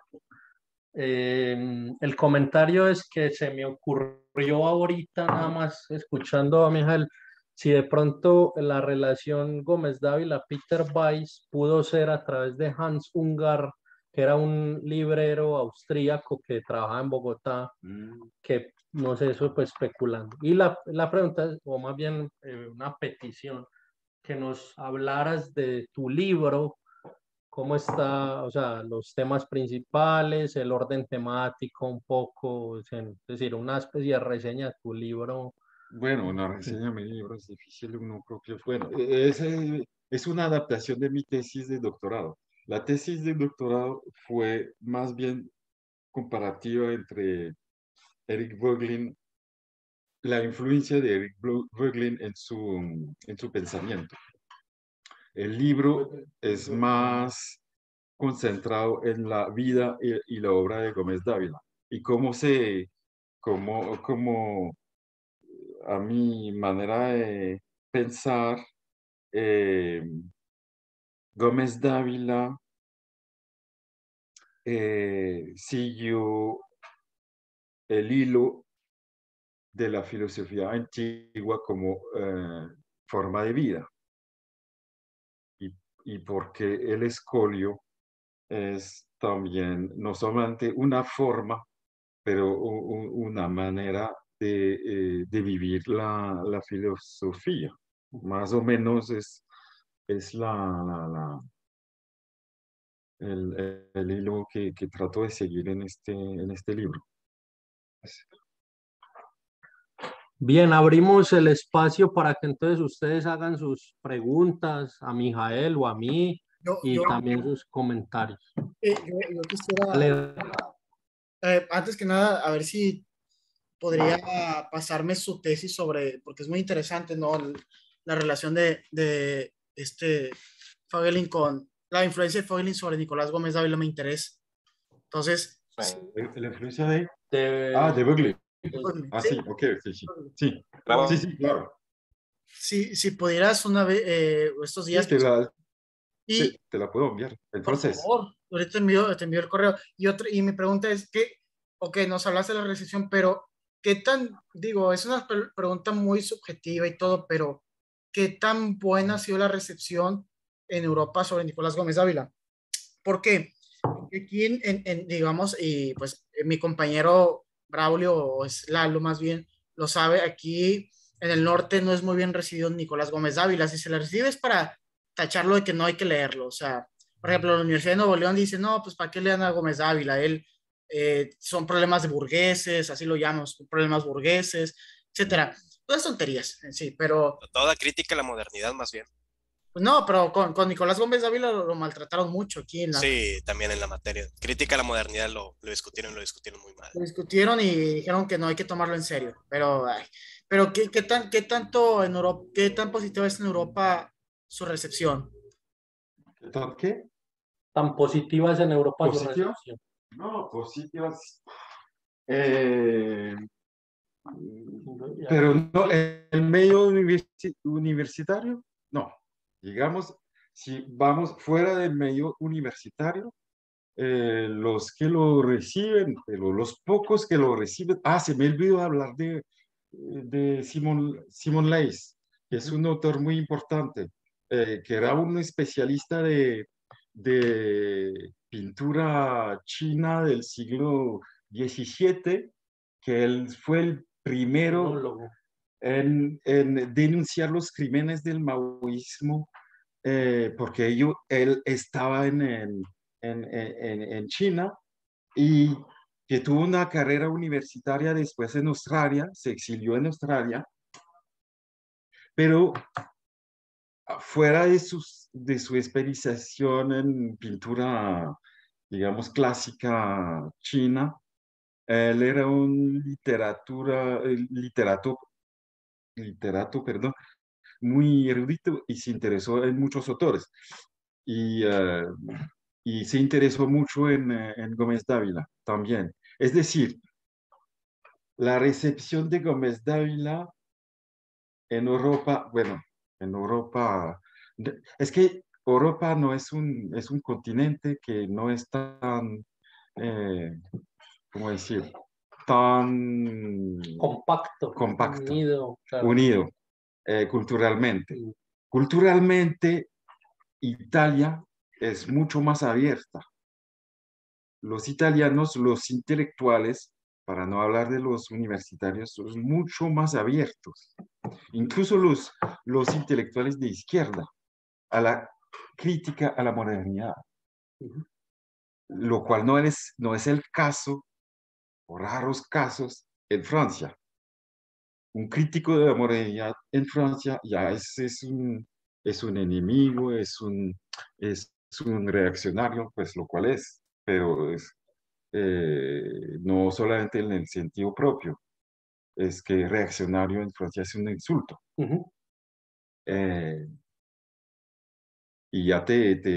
El comentario es que se me ocurrió ahorita, nada más escuchando a Mijael, si de pronto la relación Gómez Dávila-Peter Weiss pudo ser a través de Hans Ungar, que era un librero austríaco que trabajaba en Bogotá, que no sé, eso pues especulando. Y la pregunta es, o más bien una petición, que nos hablaras de tu libro, cómo está, o sea, los temas principales, el orden temático un poco, es decir, una especie de reseña de tu libro. Bueno, una reseña de mi libro es difícil, uno propio. Bueno, es una adaptación de mi tesis de doctorado. La tesis de doctorado fue más bien comparativa entre Eric Voegelin, la influencia de Eric Voegelin en su pensamiento. El libro es más concentrado en la vida y la obra de Gómez Dávila y cómo a mi manera de pensar, eh, Gómez Dávila siguió el hilo de la filosofía antigua como forma de vida y, y porque el escolio es también no solamente una forma, pero una manera de vivir la filosofía. Más o menos es el hilo que trato de seguir en este libro. Bien, abrimos el espacio para que entonces ustedes hagan sus preguntas a Mijael o a mí Yo, y yo, también sus comentarios. yo quisiera, Dale. antes que nada, a ver si podría pasarme su tesis sobre, porque es muy interesante, ¿no? La relación de este Fogelin con la influencia de Fogelin sobre Nicolás Gómez Dávila me interesa. Entonces, sí, ¿La influencia de? De- De Berkeley. Fogelin, Ah, sí, sí, ok, sí, sí. Fogelin. Sí, sí, Bravo. sí, claro. Si pudieras una vez, estos Sí, días, sí, y te la puedo enviar en por francés. favor, ahorita te envío el correo. Y mi pregunta es que, ok, nos hablaste de la recesión, pero ¿qué tan, digo, es una pregunta muy subjetiva y todo, pero ¿qué tan buena ha sido la recepción en Europa sobre Nicolás Gómez Dávila? ¿Por qué? Porque aquí digamos, y pues mi compañero Braulio, o es Lalo más bien, lo sabe, aquí en el norte no es muy bien recibido Nicolás Gómez Dávila. Si se le recibe es para tacharlo de que no hay que leerlo. O sea, por ejemplo, la Universidad de Nuevo León dice, no, pues ¿para qué lean a Gómez Dávila? Él, son problemas de burgueses, así lo llamamos, problemas burgueses, etcétera. Todas tonterías, sí, pero Toda crítica a la modernidad, más bien. pues, no, pero con Nicolás Gómez Dávila lo maltrataron mucho aquí en la. Sí, también en la materia. Crítica a la modernidad lo discutieron muy mal. Lo discutieron y dijeron que no hay que tomarlo en serio. Pero, ay, pero qué tanto en Europa, qué tan positiva es en Europa su recepción? ¿Qué? tan positivas en Europa su ¿Positiva? recepción. No, positivas. Eh, pero no, en el medio universitario, no. Digamos, si vamos fuera del medio universitario, los que lo reciben, pero los pocos que lo reciben, se me olvidó hablar de Simon Leys, que es un autor muy importante, que era un especialista de pintura china del siglo XVII, que él fue el primero Monólogo. en denunciar los crímenes del maoísmo, porque él estaba en China y que tuvo una carrera universitaria después en Australia, se exilió en Australia, pero fuera de su especialización en pintura, digamos, clásica china, él era un literato, perdón, muy erudito y se interesó en muchos autores. Y, uh, y se interesó mucho en Gómez Dávila también. Es decir, la recepción de Gómez Dávila en Europa, bueno, En Europa, es que Europa no es es un continente que no es tan, eh, ¿cómo decir? Tan Compacto, compacto, unido, claro. unido culturalmente. Sí. Culturalmente, Italia es mucho más abierta. Los italianos, los intelectuales, para no hablar de los universitarios, son mucho más abiertos. Incluso los intelectuales de izquierda a la crítica a la modernidad, Ujú. lo cual no es el caso, o raros casos, en Francia. Un crítico de la modernidad en Francia ya es un enemigo, es un reaccionario, pues lo cual es, pero no solamente en el sentido propio, es que reaccionario en Francia es un insulto. Ujú. Eh, y ya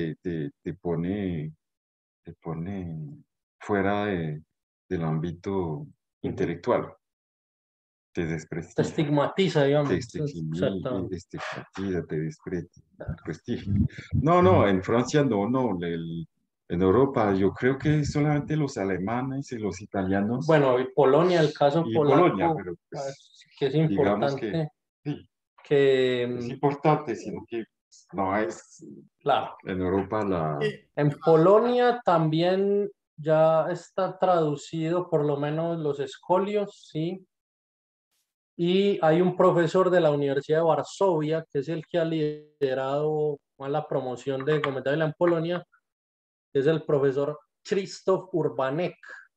te pone fuera del ámbito Ujú. intelectual, te Te desprestigia, estigmatiza, te digamos. Exactamente. estigmatiza, te desprestigia. No, no, en Francia no, en Europa yo creo que solamente los alemanes y los italianos Bueno, y Polonia, el caso y Polonia, polaco, pero pues que es digamos que importante, sí, que, es importante, sino que no es claro, en Europa la... en Polonia también ya está traducido por lo menos los escolios, ¿sí? Y hay un profesor de la Universidad de Varsovia, que es el que ha liderado más la promoción de Gómez Dávila en Polonia, que es el profesor Krzysztof Urbanek,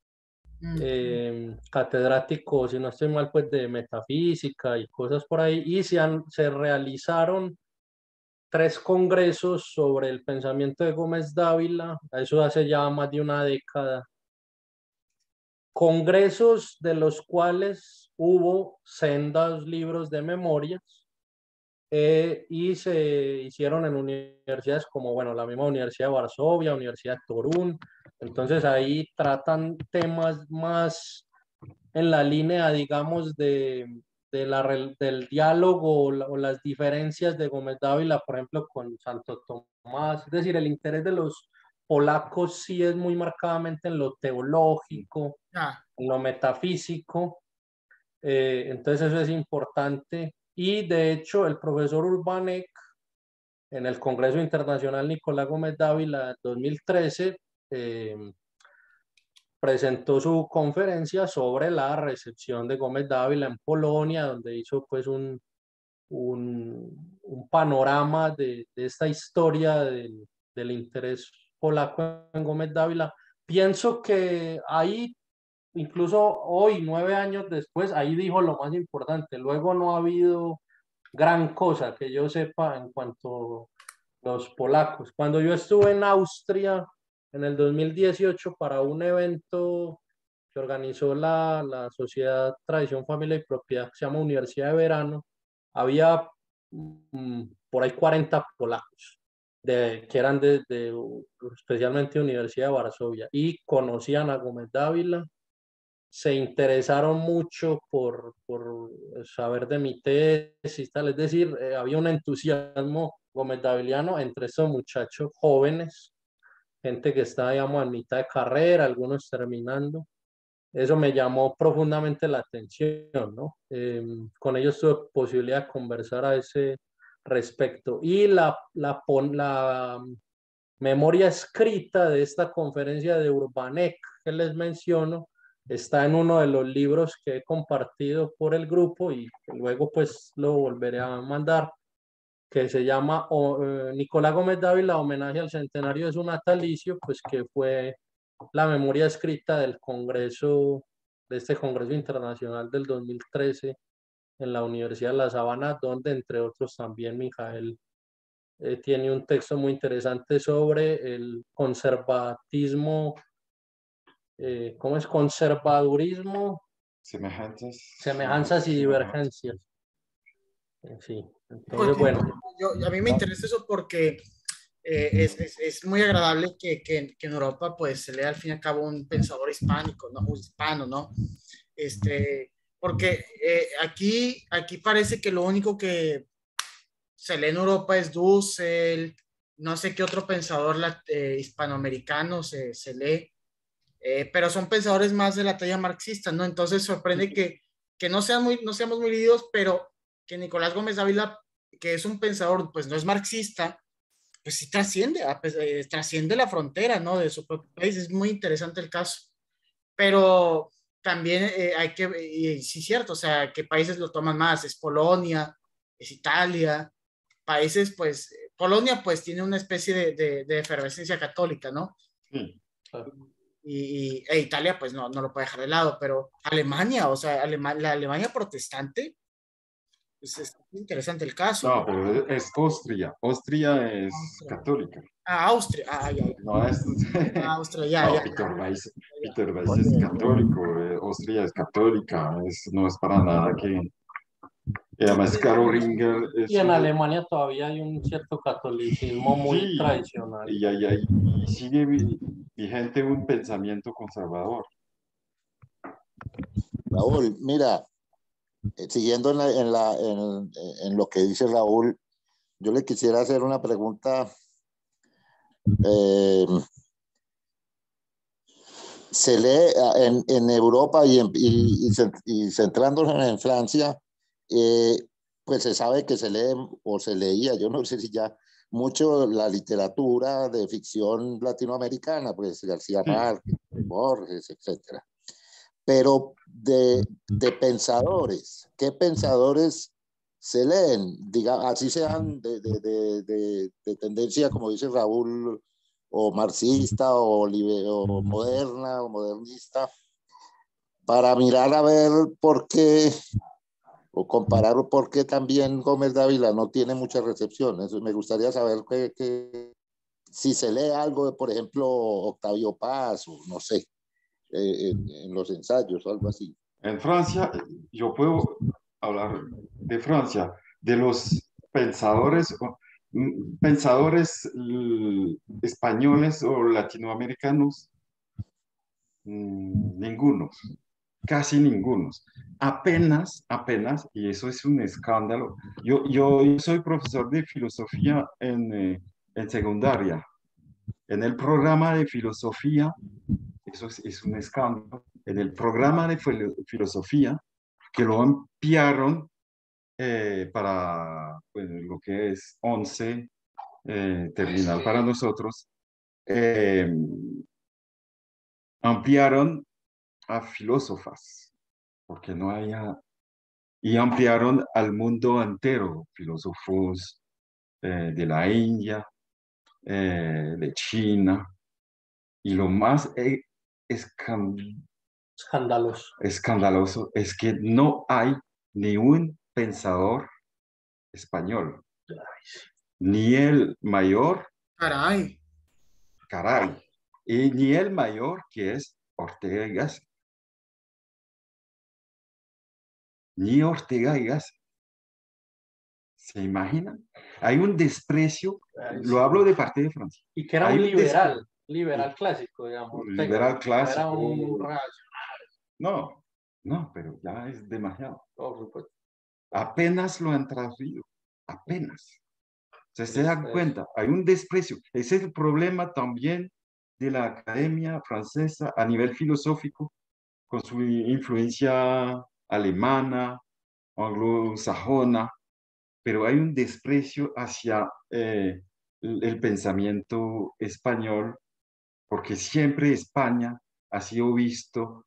catedrático, si no estoy mal, pues de metafísica y cosas por ahí, y se realizaron 3 congresos sobre el pensamiento de Gómez Dávila, eso hace ya más de una década, congresos de los cuales hubo sendos libros de memorias, y se hicieron en universidades como, bueno, la misma Universidad de Varsovia, Universidad de Torún, entonces ahí tratan temas más en la línea, digamos, del diálogo o las diferencias de Gómez Dávila, por ejemplo, con Santo Tomás. Es decir, el interés de los polacos sí es muy marcadamente en lo teológico, Ah, en lo metafísico. Entonces eso es importante. Y de hecho, el profesor Urbanek, en el Congreso Internacional Nicolás Gómez Dávila 2013, eh, presentó su conferencia sobre la recepción de Gómez Dávila en Polonia, donde hizo pues un panorama de esta historia del interés polaco en Gómez Dávila. Pienso que ahí, incluso hoy, 9 años después, ahí dijo lo más importante. Luego no ha habido gran cosa que yo sepa en cuanto a los polacos. Cuando yo estuve en Austria en el 2018 para un evento que organizó la Sociedad Tradición, Familia y Propiedad, que se llama Universidad de Verano, había por ahí 40 polacos, que eran especialmente Universidad de Varsovia, y conocían a Gómez Dávila, se interesaron mucho por saber de mi tesis, tal. Es decir, había un entusiasmo gomezdaviano entre estos muchachos jóvenes, gente que estaba, digamos, en mitad de carrera, algunos terminando. Eso me llamó profundamente la atención, ¿no? Con ellos tuve posibilidad de conversar a ese respecto. Y la memoria escrita de esta conferencia de Urbanek que les menciono está en uno de los libros que he compartido por el grupo y que luego pues lo volveré a mandar, que se llama Nicolás Gómez Dávila, homenaje al centenario de su natalicio, pues que fue la memoria escrita del Congreso, de este Congreso Internacional del 2013 en la Universidad de La Sabana, donde entre otros también Mijael tiene un texto muy interesante sobre el conservatismo, ¿cómo es? Conservadurismo, Semejantes. semejanzas y divergencias. Sí, pues entonces, bueno. a mí me interesa eso porque es muy agradable que en Europa pues se lea al fin y al cabo un pensador hispánico, ¿no? Un hispano, ¿no? Porque aquí parece que lo único se lee en Europa es Dussel, no sé qué otro pensador hispanoamericano se lee, pero son pensadores más de la talla marxista, ¿no? Entonces sorprende que no seamos muy líos, pero que Nicolás Gómez Dávila, que es un pensador, pues no es marxista, pues sí trasciende la frontera, ¿no? De su propio país. Es muy interesante el caso. Pero también hay que, y sí es cierto, o sea, ¿qué países lo toman más? Es Polonia, es Italia, países, pues, Polonia pues tiene una especie de efervescencia católica, ¿no? Sí. E Italia pues no lo puede dejar de lado, pero Alemania, o sea, la Alemania protestante, pues es interesante el caso, No, ¿no? pero es Austria. Austria es Austria. católica. Austria, ya, ya. No es. Austria, ya, No, ya, ya. Peter Weiss es católico. Austria es católica. No es para nada que. Y además, Caro Ringer Y es. en Alemania todavía hay un cierto catolicismo muy Sí, tradicional. y sigue vigente un pensamiento conservador. Raúl, mira, siguiendo en lo que dice Raúl, yo le quisiera hacer una pregunta. eh, Se lee en Europa y centrándonos en Francia, eh, pues se sabe que se lee o se leía, yo no sé si ya, mucho la literatura de ficción latinoamericana, pues García Sí. Márquez, Borges, etcétera. Pero de pensadores, ¿qué pensadores se leen? Diga, así sean de tendencia, como dice Raúl, o marxista, o moderna, o modernista, para mirar a ver por qué, o comparar por qué también Gómez Dávila no tiene mucha recepción. Eso me gustaría saber si se lee algo de, por ejemplo, Octavio Paz, o no sé, en los ensayos o algo así. En Francia, yo puedo hablar de Francia, de los pensadores españoles o latinoamericanos, ningunos, casi ningunos. Apenas, y eso es un escándalo. Yo soy profesor de filosofía en secundaria. En el programa de filosofía, eso es un escándalo, en el programa de filosofía, que lo ampliaron para pues, lo que es 11 terminal para nosotros, eh, ampliaron a filósofas, porque no había, y ampliaron al mundo entero, filósofos de la India, de China, y lo más escandaloso Escandaloso. escandaloso es que no hay ni un pensador español, ni el mayor, Caray. caray, y ni el mayor que es Ortega y Gasset, ni Ortega y Gasset. ¿Se imaginan? Hay un desprecio, lo hablo de parte de Francia. Y que era Hay un desprecio, liberal clásico, digamos. un Ortega, liberal no era clásico. un rayo, No, no, pero ya es demasiado. por supuesto. Apenas lo han traducido, apenas. Se dan Eso. cuenta, hay un desprecio. Ese es el problema también de la academia francesa a nivel filosófico, con su influencia alemana, anglosajona, pero hay un desprecio hacia el pensamiento español, porque siempre España ha sido visto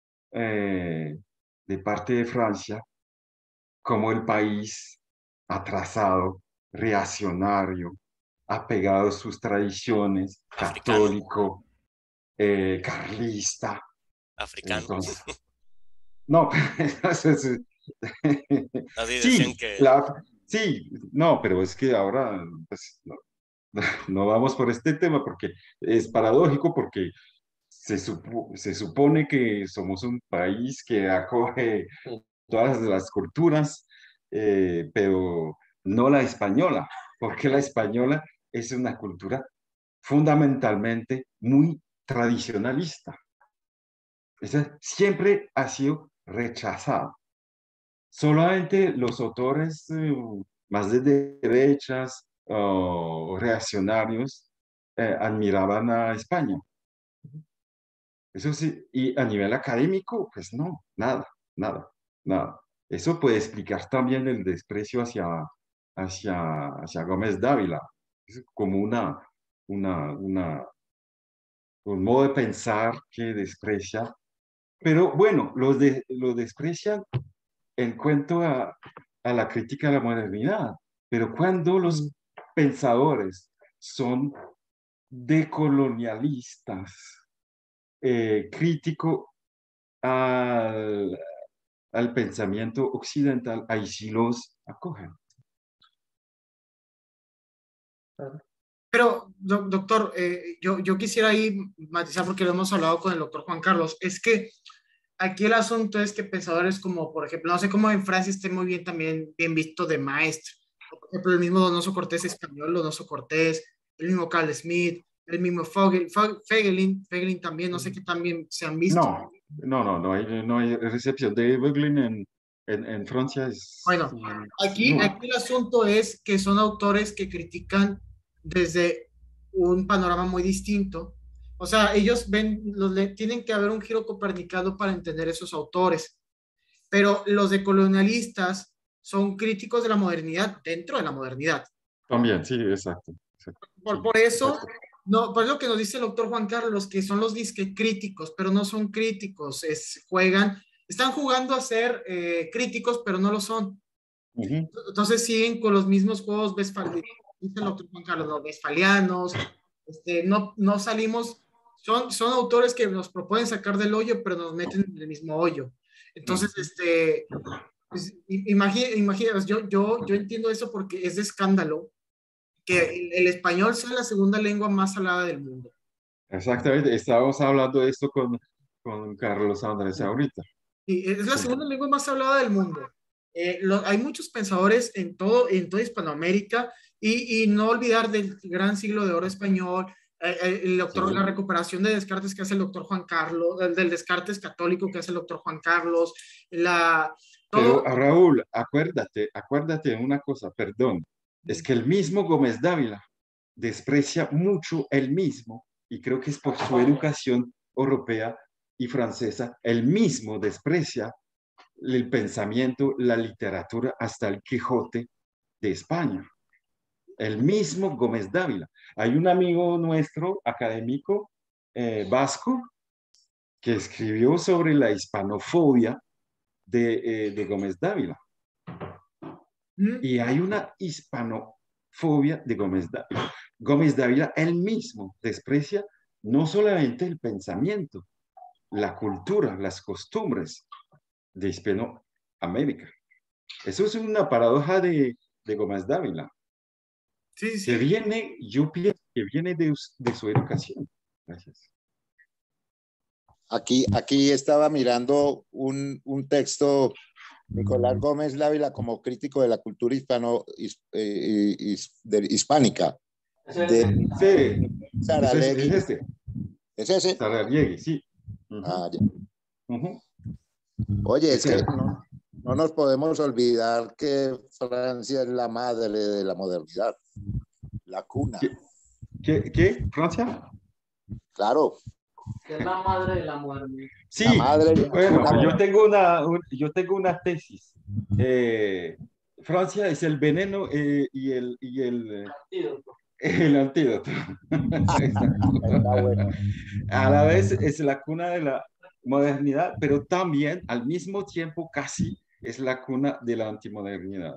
de parte de Francia como el país atrasado, reaccionario, apegado a sus tradiciones, Africano, católico, carlista. africano. Entonces, no, Así decían sí, que sí, no, pero es que ahora pues, no, no vamos por este tema porque es paradójico porque se supone que somos un país que acoge todas las culturas, pero no la española, porque la española es una cultura fundamentalmente muy tradicionalista. Esa siempre ha sido rechazada. Solamente los autores más de derechas o reaccionarios admiraban a España. Eso sí, y a nivel académico, pues no, nada, nada, nada. Eso puede explicar también el desprecio hacia Gómez Dávila. Es como una, un modo de pensar que desprecia. Pero bueno, lo desprecian en cuanto a la crítica de la modernidad. Pero cuando los pensadores son decolonialistas, crítico al, al pensamiento occidental, ahí sí los acogen. Pero, doctor, yo quisiera ahí matizar porque lo hemos hablado con el doctor Juan Carlos. Es que aquí el asunto es que pensadores como, por ejemplo, no sé cómo en Francia esté muy bien también bien visto de maestro. Por ejemplo, el mismo Donoso Cortés español, Donoso Cortés, el mismo Carl Smith, el mismo Feigelin también, no sé qué también se han visto. No hay recepción de Voegelin en Francia. Bueno, aquí el asunto es que son autores que critican desde un panorama muy distinto. O sea, ellos ven, tienen que haber un giro copernicano para entender esos autores. Pero los decolonialistas son críticos de la modernidad dentro de la modernidad. También, sí, exacto. Por eso, no, por lo que nos dice el doctor Juan Carlos, que son los disque críticos, pero no son críticos, están jugando a ser críticos, pero no lo son. Entonces siguen con los mismos juegos dice el doctor Juan Carlos, los westfalianos, no salimos, son autores que nos proponen sacar del hoyo, pero nos meten en el mismo hoyo. Entonces, pues, imagina, yo entiendo eso porque es de escándalo que el español sea la segunda lengua más hablada del mundo. Exactamente, estábamos hablando de esto con Carlos Andrés ahorita. Y es la segunda lengua más hablada del mundo. Hay muchos pensadores en toda Hispanoamérica y no olvidar del gran siglo de oro español, la recuperación de Descartes que hace el doctor Juan Carlos, del Descartes católico que hace el doctor Juan Carlos, Pero Raúl, acuérdate de una cosa, perdón, es que el mismo Gómez Dávila desprecia mucho él mismo, y creo que es por su educación europea y francesa, él mismo desprecia el pensamiento, la literatura, hasta el Quijote de España. El mismo Gómez Dávila. Hay un amigo nuestro, académico, vasco, que escribió sobre la hispanofobia de Gómez Dávila. Y hay una hispanofobia de Gómez Dávila. Gómez Dávila él mismo desprecia no solamente el pensamiento, la cultura, las costumbres de Hispanoamérica. Eso es una paradoja de Gómez Dávila. Sí, sí. Que viene, yo pienso que viene de su educación. Gracias. Aquí estaba mirando un texto, Nicolás Gómez Dávila como crítico de la cultura hispánica. Sí, Saralegui. es este. ¿Es ese? Saralegui, sí. Ya. Oye, es que no nos podemos olvidar que Francia es la madre de la modernidad, la cuna. ¿Qué? ¿Francia? Claro. Que es la madre de la modernidad. Sí, bueno, yo tengo una tesis. Francia es el veneno y el antídoto. Está bueno. A la vez es la cuna de la modernidad, pero también al mismo tiempo casi es la cuna de la antimodernidad.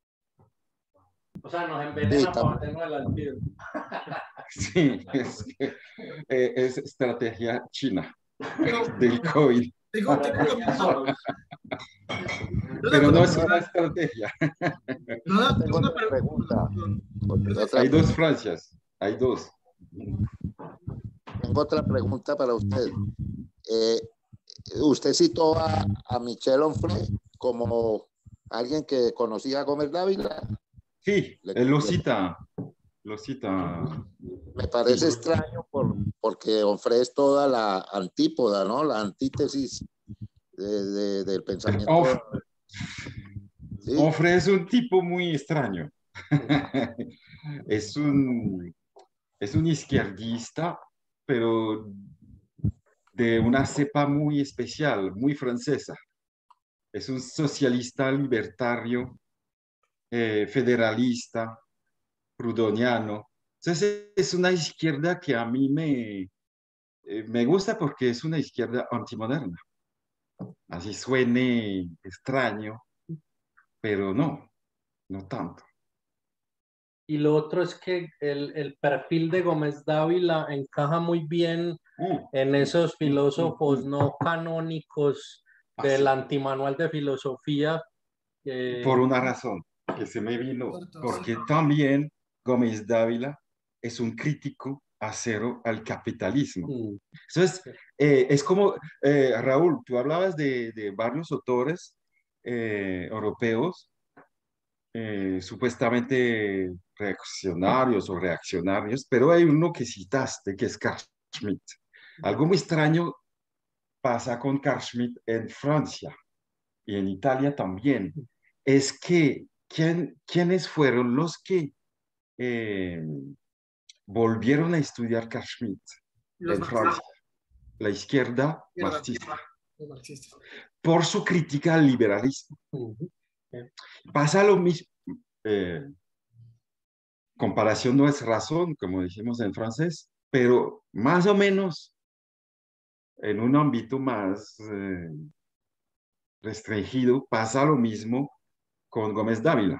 O sea, nos envenena para mantener el antídoto. Sí, es estrategia china del COVID. Pero no es una estrategia. Tengo una pregunta. Hay dos Francias, hay dos. Tengo otra pregunta para usted. Usted citó a Michel Onfray como alguien que conocía a Gómez Dávila. Sí, él lo cita. Me parece extraño porque Onfray es toda la antípoda, ¿no? La antítesis del pensamiento. Sí. Onfray es un tipo muy extraño. Es un izquierdista, pero de una cepa muy especial, muy francesa. Es un socialista libertario, federalista, proudhoniano. Entonces es una izquierda que a mí me gusta porque es una izquierda antimoderna. Así suene extraño, pero no tanto. Y lo otro es que el perfil de Gómez Dávila encaja muy bien en esos filósofos no canónicos del Así, antimanual de filosofía. por una razón que se me vino, Cierto, sí. porque también Gómez Dávila es un crítico acero al capitalismo. mm, Entonces, es como, Raúl, tú hablabas de varios autores europeos supuestamente reaccionarios o reaccionarios, pero hay uno que citaste, que es Carl Schmitt. Algo muy extraño pasa con Carl Schmitt en Francia y en Italia también. Es que, ¿quiénes fueron los que eh, volvieron a estudiar Carl Schmitt Los en marxistas. Francia? La izquierda Izquierda, marxista, los marxistas. por su crítica al liberalismo. mm, Pasa lo mismo. eh, Comparación no es razón, como decimos en francés, pero más o menos en un ámbito más restringido pasa lo mismo con Gómez Dávila.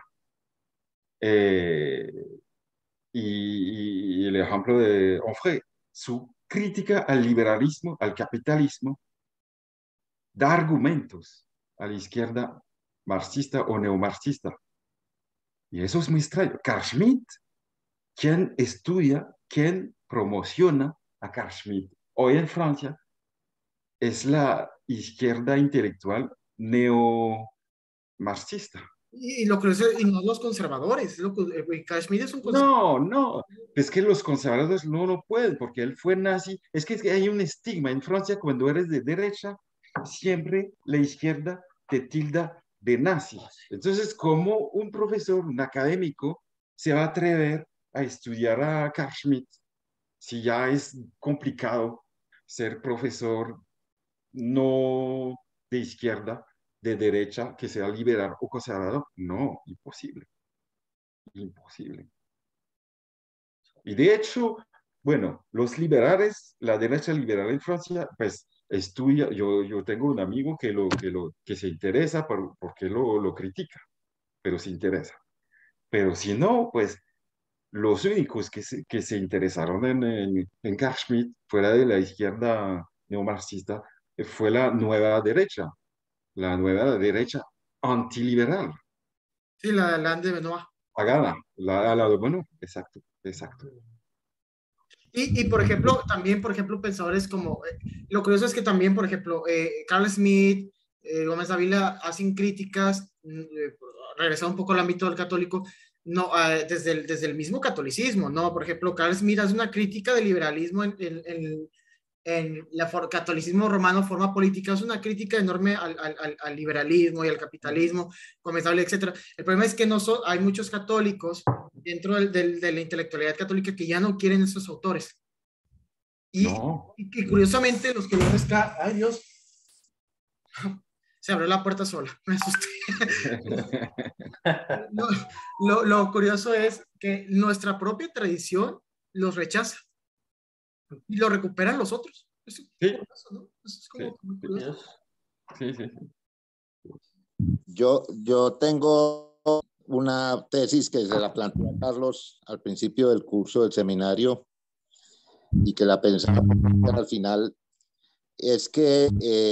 Eh, y el ejemplo de Onfray, su crítica al liberalismo, al capitalismo, da argumentos a la izquierda marxista o neomarxista. Y eso es muy extraño. Carl Schmitt, ¿quién estudia, quién promociona a Carl Schmitt hoy en Francia? Es la izquierda intelectual neomarxista. Y lo curioso, y no los conservadores. Kashmir es un conservador. No, es que los conservadores no lo pueden porque él fue nazi. Es que hay un estigma en Francia cuando eres de derecha, siempre la izquierda te tilda de nazi. Entonces, ¿cómo un profesor, un académico, se va a atrever a estudiar a Carl Schmitt si ya es complicado ser profesor no de izquierda, de derecha, que sea liberal o conservador? No, imposible, imposible. Y de hecho, bueno, los liberales, la derecha liberal en Francia, pues estudia, yo tengo un amigo que se interesa porque lo critica, pero se interesa. Pero si no, pues los únicos que se interesaron en Carl Schmitt, fuera de la izquierda neomarxista, fue la nueva derecha antiliberal, Sí, la Land de Benoit. pagada, bueno, exacto, exacto. Por ejemplo, también, por ejemplo, pensadores como, lo curioso es que también, por ejemplo, Carl Smith, Gómez Ávila hacen críticas, regresando un poco al ámbito del católico, no, desde el mismo catolicismo, ¿no? Por ejemplo, Carl Smith hace una crítica del liberalismo en el catolicismo romano, forma política, es una crítica enorme al liberalismo y al capitalismo, Gómez Ávila, etc. El problema es que hay muchos católicos dentro de la intelectualidad católica que ya no quieren esos autores. No. Y curiosamente los que lo rescatan, ay Dios, se abrió la puerta sola, me asusté. Lo curioso es que nuestra propia tradición los rechaza y lo recuperan los otros. Es curioso, ¿no? Es como muy curioso. Sí. Yo tengo una tesis que se la planteó a Carlos al principio del curso del seminario y que la pensaba al final, es que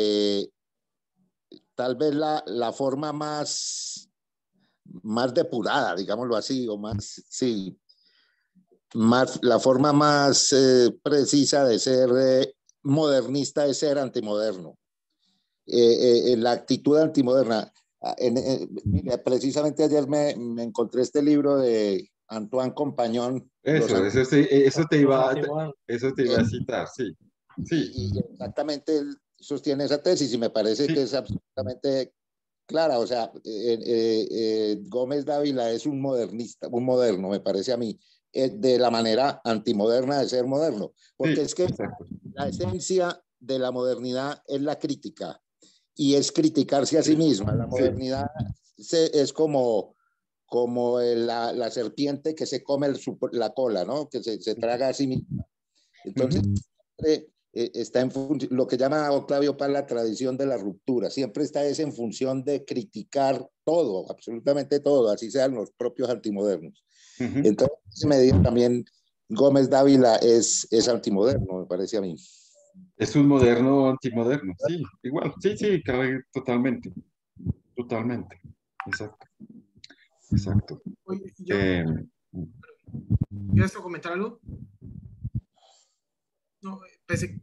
tal vez la forma más depurada, digámoslo así, o más, sí, la forma más precisa de ser modernista es ser antimoderno. La actitud antimoderna. Mira, precisamente ayer me encontré este libro de Antoine Compagnon. Eso te iba a citar, sí. Y exactamente él sostiene esa tesis y me parece que es absolutamente clara. O sea, Gómez Dávila es un modernista, un moderno, me parece a mí, de la manera antimoderna de ser moderno. Porque Sí, es que exacto. la esencia de la modernidad es la crítica y es criticarse a sí misma. La Sí, modernidad es como la serpiente que se come la cola, ¿no? Que se traga a sí misma. Entonces, ujú. está en lo que llama Octavio Paz la tradición de la ruptura. Siempre está en función de criticar todo, absolutamente todo, así sean los propios antimodernos. Ujú. Entonces, en ese medida también Gómez Dávila es antimoderno, me parece a mí. Es un moderno antimoderno, sí, igual, sí, sí, totalmente, totalmente, exacto, exacto. Oye, Eh, ¿quieres comentar algo? No, pensé,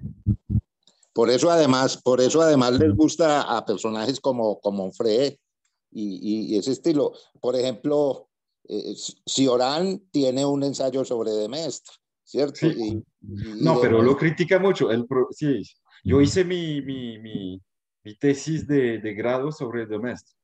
Por eso además les gusta a personajes como Frey y ese estilo. Por ejemplo, Cioran tiene un ensayo sobre De Maistre, ¿cierto? sí, Y no, De pero lo Maistre, critica mucho. Sí, yo hice mi tesis de grado sobre The Master.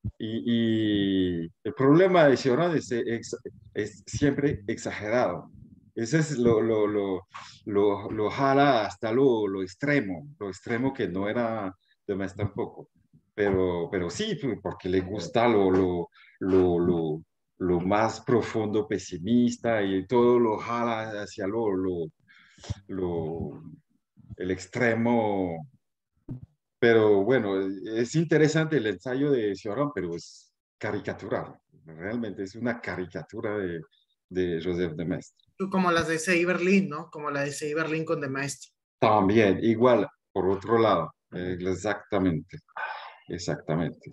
Y el problema de Cioran es siempre exagerado. Ese es lo jala hasta lo extremo que no era The Master tampoco. Pero sí, porque le gusta lo, lo, lo más profundo pesimista y todo lo jala hacia lo, el extremo. Pero bueno, es interesante el ensayo de Cioran, pero es caricatural. Realmente es una caricatura de Joseph de Maistre. como las de Seiberlin, ¿no? Como la de Seiberlin con The Maestro. También, igual, por otro lado, exactamente, exactamente.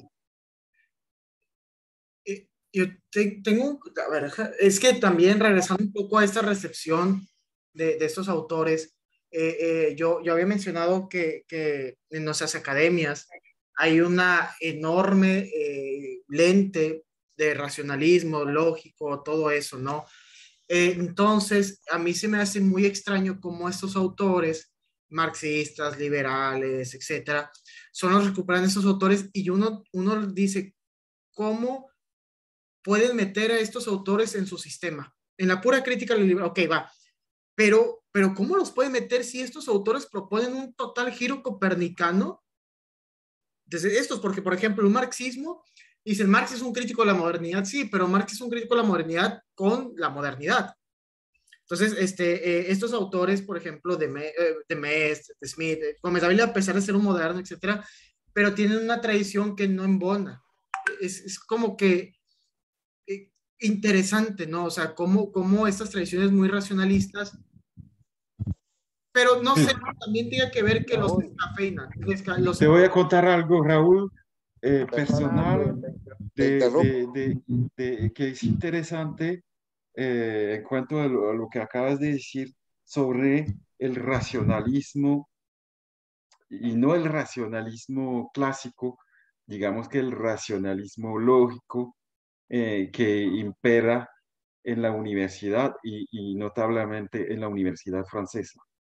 Yo tengo, a ver, es que también regresando un poco a esta recepción de estos autores, yo había mencionado que en nuestras academias hay una enorme lente de racionalismo lógico, todo eso, ¿no? Entonces, a mí se me hace muy extraño cómo estos autores marxistas, liberales, etcétera, son los que recuperan esos autores y uno dice, ¿cómo pueden meter a estos autores en su sistema? En la pura crítica liberal, ok, va, pero ¿cómo los pueden meter si estos autores proponen un total giro copernicano? Desde estos, porque por ejemplo, el marxismo, dice, Marx es un crítico de la modernidad, sí, pero Marx es un crítico de la modernidad con la modernidad. Entonces, estos autores, por ejemplo, de Mest, de Smith, Gómez Dávila, a pesar de ser un moderno, etcétera, pero tienen una tradición que no embona. Es como que interesante, ¿no? O sea, cómo estas tradiciones muy racionalistas, pero no Sí. sé, también tiene que ver que los Raúl, descafeinan. Te voy a contar algo, Raúl, perdona, personal, te de, interrumpo. de, de, que es interesante en cuanto a lo que acabas de decir sobre el racionalismo y no el racionalismo clásico, digamos que el racionalismo lógico que impera en la universidad y notablemente en la universidad francesa.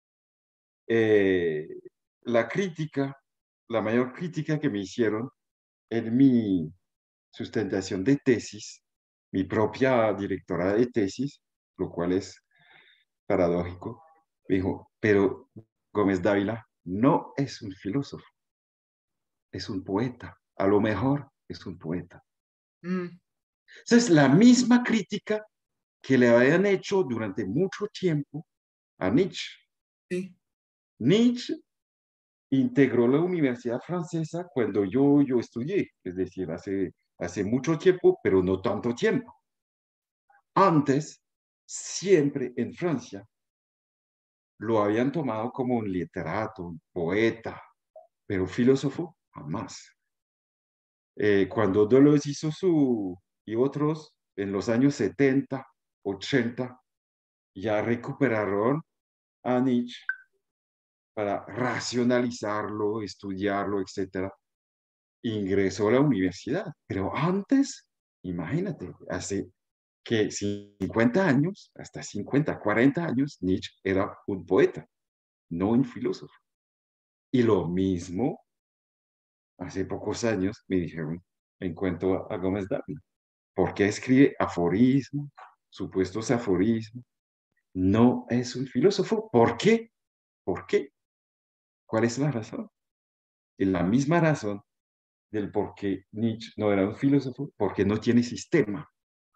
Eh, la crítica, la mayor crítica que me hicieron en mi sustentación de tesis, mi propia directora de tesis, lo cual es paradójico, me dijo, pero Gómez Dávila no es un filósofo, es un poeta. A lo mejor es un poeta. Mm, Entonces, la misma crítica que le habían hecho durante mucho tiempo a Nietzsche. sí. Nietzsche integró la Universidad Francesa cuando yo estudié, es decir, hace mucho tiempo, pero no tanto tiempo. Antes, siempre en Francia, lo habían tomado como un literato, un poeta, pero filósofo, jamás. Cuando Deleuze hizo y otros en los años 70, 80, ya recuperaron a Nietzsche para racionalizarlo, estudiarlo, etcétera. Ingresó a la universidad, pero antes, imagínate, hace que 50 años, hasta 50, 40 años, Nietzsche era un poeta, no un filósofo. Y lo mismo hace pocos años me dijeron, encuentro a Gómez Dávila, ¿por qué escribe aforismos, supuestos aforismos? No es un filósofo. ¿Por qué? ¿Por qué? ¿Cuál es la razón? Y la misma razón del por qué Nietzsche no era un filósofo, porque no tiene sistema.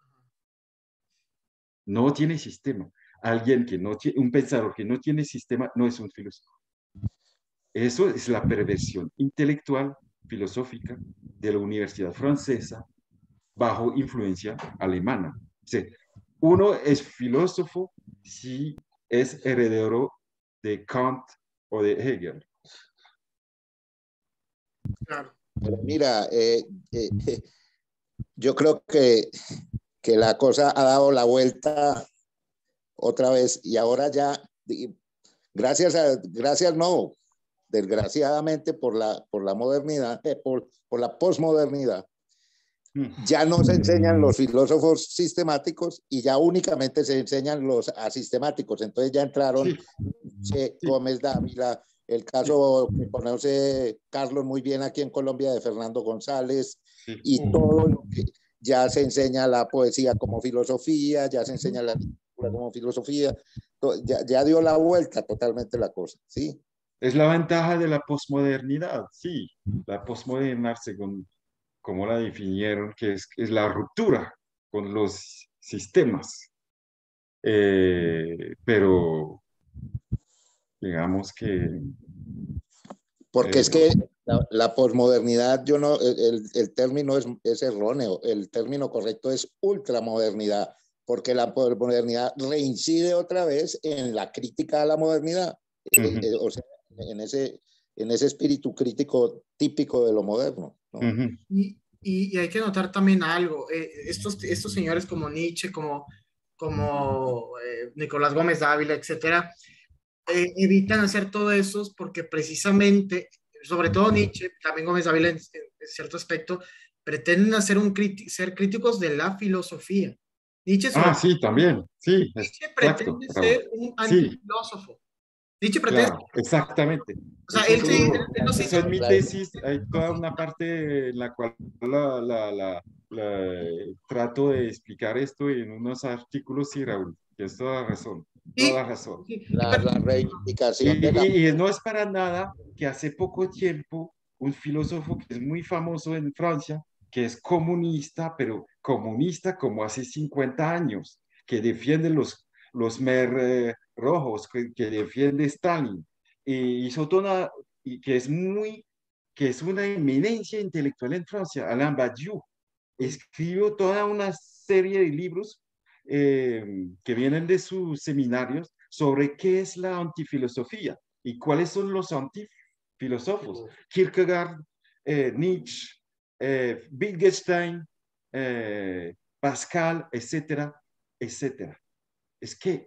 No tiene sistema. Alguien que no tiene, un pensador que no tiene sistema no es un filósofo. Eso es la perversión intelectual, filosófica de la Universidad Francesa bajo influencia alemana. O sea, uno es filósofo si es heredero de Kant o de Hegel. Claro. Pero mira, yo creo que la cosa ha dado la vuelta otra vez y ahora ya, gracias no, desgraciadamente por la modernidad, por la posmodernidad, ya no se enseñan los filósofos sistemáticos y ya únicamente se enseñan los asistemáticos. Entonces ya entraron Gómez Dávila, el caso que conoce Carlos muy bien aquí en Colombia de Fernando González, y todo lo que ya se enseña la poesía como filosofía, ya se enseña la literatura como filosofía, ya dio la vuelta totalmente la cosa, ¿sí? Es la ventaja de la posmodernidad, sí, la posmodernidad según como la definieron, que es la ruptura con los sistemas. Pero digamos que... Porque es que la posmodernidad, yo no, el término es erróneo, el término correcto es ultramodernidad, porque la posmodernidad reincide otra vez en la crítica a la modernidad, o sea, en ese espíritu crítico típico de lo moderno, ¿no? Y hay que notar también algo, estos señores como Nietzsche, como Nicolás Gómez Dávila, etcétera, evitan hacer todo eso porque precisamente, sobre todo Nietzsche, también Gómez Dávila en cierto aspecto, pretenden ser críticos de la filosofía. Nietzsche, sí, también, sí, Nietzsche exacto. pretende ser un Sí, antifilósofo. Nietzsche pretende, claro, exactamente. o sea, Eso en mi tesis hay toda una parte en la cual trato de explicar esto en unos artículos, sí, Raúl, tienes toda la razón, toda la razón. La reivindicación de Y no es para nada que hace poco tiempo un filósofo que es muy famoso en Francia, que es comunista, pero comunista como hace 50 años, que defiende los rojos, que defiende Stalin, y hizo toda, y que es una eminencia intelectual en Francia, Alain Badiou, escribió toda una serie de libros que vienen de sus seminarios sobre qué es la antifilosofía y cuáles son los antifilósofos. Kierkegaard, Nietzsche, Wittgenstein, Pascal, etcétera, etcétera. Es que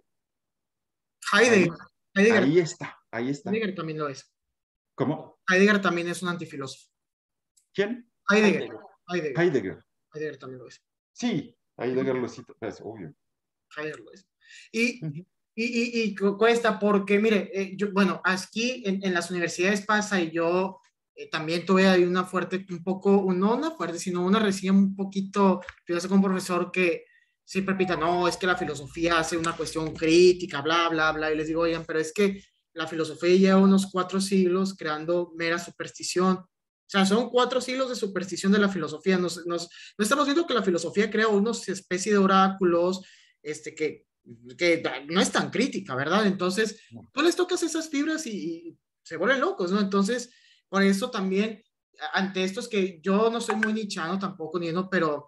ahí está. Heidegger también lo es. ¿Cómo? Heidegger también es un antifilósofo. ¿Quién? Heidegger también lo es. Sí, Heidegger lo cita, es obvio. Heidegger lo es. Y cuesta porque, mire, bueno, aquí en las universidades pasa y yo también tuve ahí una fuerte, un poco, no una fuerte, sino una reseña un poquito, fíjate con un profesor que siempre repita, no, es que la filosofía hace una cuestión crítica, bla, bla, bla, y les digo, oigan, pero es que la filosofía lleva unos 4 siglos creando mera superstición. O sea, son 4 siglos de superstición de la filosofía. No estamos viendo que la filosofía crea unos especie de oráculos que no es tan crítica, ¿verdad? Entonces, tú les tocas esas fibras y se vuelven locos, ¿no? Entonces, por eso también, ante esto es que yo no soy muy nichano tampoco, ni no, pero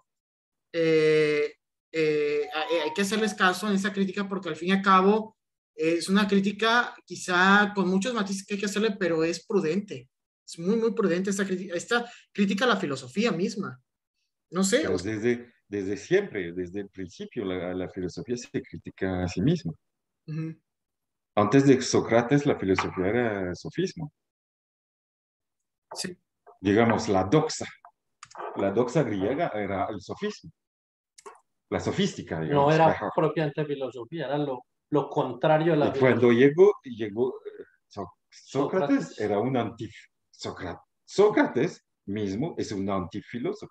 hay que hacerles caso en esa crítica porque al fin y al cabo es una crítica quizá con muchos matices que hay que hacerle, pero es prudente. Es muy, muy prudente esta crítica a la filosofía misma. No sé. Pero desde siempre, desde el principio, la filosofía se critica a sí misma. Antes de Sócrates, la filosofía era sofismo. Sí. Digamos, la doxa griega era el sofismo. La sofística, digamos. No era propiamente filosofía, era lo contrario a la filosofía. Cuando llegó Sócrates, era un Sócrates mismo es un antifilósofo.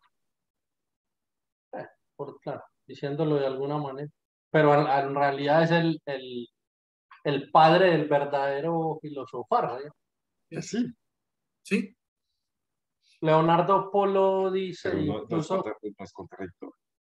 Claro, diciéndolo de alguna manera. Pero en realidad es el padre del verdadero filosofar, ¿eh? Sí, Sí, Leonardo Polo dice, pero incluso, no es contradictorio.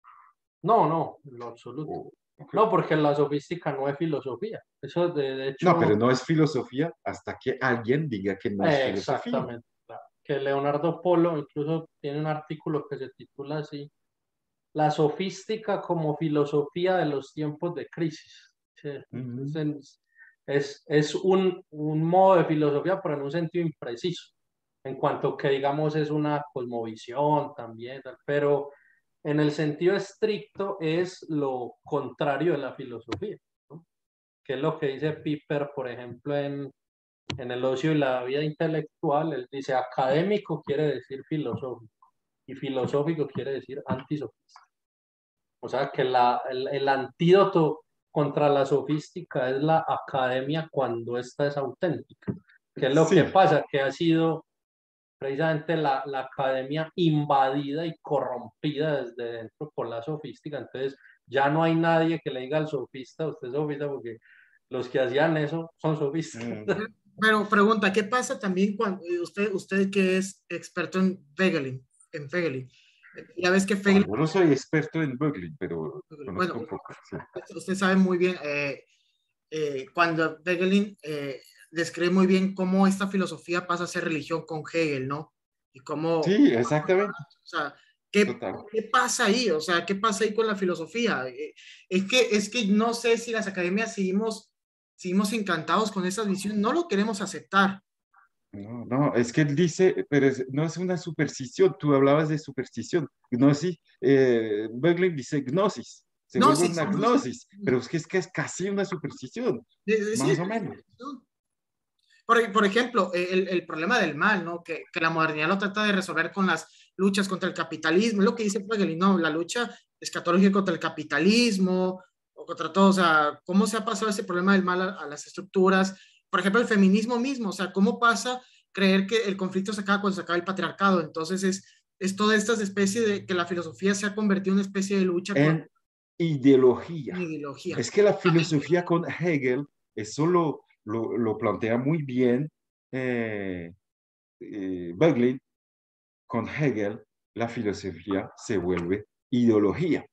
no, en lo absoluto. Oh, ok. No, porque la sofística no es filosofía. Eso de No, hecho, pero no es filosofía hasta que alguien diga que no es filosofía. exactamente. Claro. Que Leonardo Polo incluso tiene un artículo que se titula así, La sofística como filosofía de los tiempos de crisis. Sí, Ujú. es un modo de filosofía, pero en un sentido impreciso, en cuanto que, digamos, es una cosmovisión también, pero en el sentido estricto es lo contrario de la filosofía, ¿no? Que es lo que dice Piper, por ejemplo, en El ocio y la vida intelectual. Él dice, académico quiere decir filosófico, y filosófico quiere decir antisofista. O sea que el antídoto contra la sofística es la academia cuando ésta es auténtica. ¿Qué es lo que Sí, pasa? Que ha sido precisamente la academia invadida y corrompida desde dentro por la sofística. Entonces ya no hay nadie que le diga al sofista, usted es sofista, porque los que hacían eso son sofistas. mm, pero pregunta, ¿qué pasa también cuando usted que es experto en Fegelin? Ya ves que no, Fegelin, yo no soy experto en Böcklin, pero bueno, conozco un poco. Sí. usted sabe muy bien, cuando Fegelin describe muy bien cómo esta filosofía pasa a ser religión con Hegel, ¿no? Y cómo, Sí, exactamente. o sea, ¿qué, Total. qué pasa ahí? O sea, ¿qué pasa ahí con la filosofía? Es que no sé si las academias seguimos encantados con esas visiones, no lo queremos aceptar. No, no, es que él dice, pero no es una superstición. Tú hablabas de superstición. Gnosis, Böcklin dice gnosis. Se No, vuelve sí, una gnosis, pero es que es casi una superstición, sí, más o menos. por ejemplo, el problema del mal, ¿no? Que la modernidad lo trata de resolver con las luchas contra el capitalismo, es lo que dice Pagel, no, la lucha escatológica contra el capitalismo, o contra todo, o sea, cómo se ha pasado ese problema del mal a las estructuras, por ejemplo, el feminismo mismo, o sea, cómo pasa creer que el conflicto se acaba cuando se acaba el patriarcado, entonces es toda esta especie de que la filosofía se ha convertido en una especie de lucha con En ideología. ideología. Es que la filosofía con Hegel, eso lo plantea muy bien Böcklin. Con Hegel, la filosofía se vuelve ideología.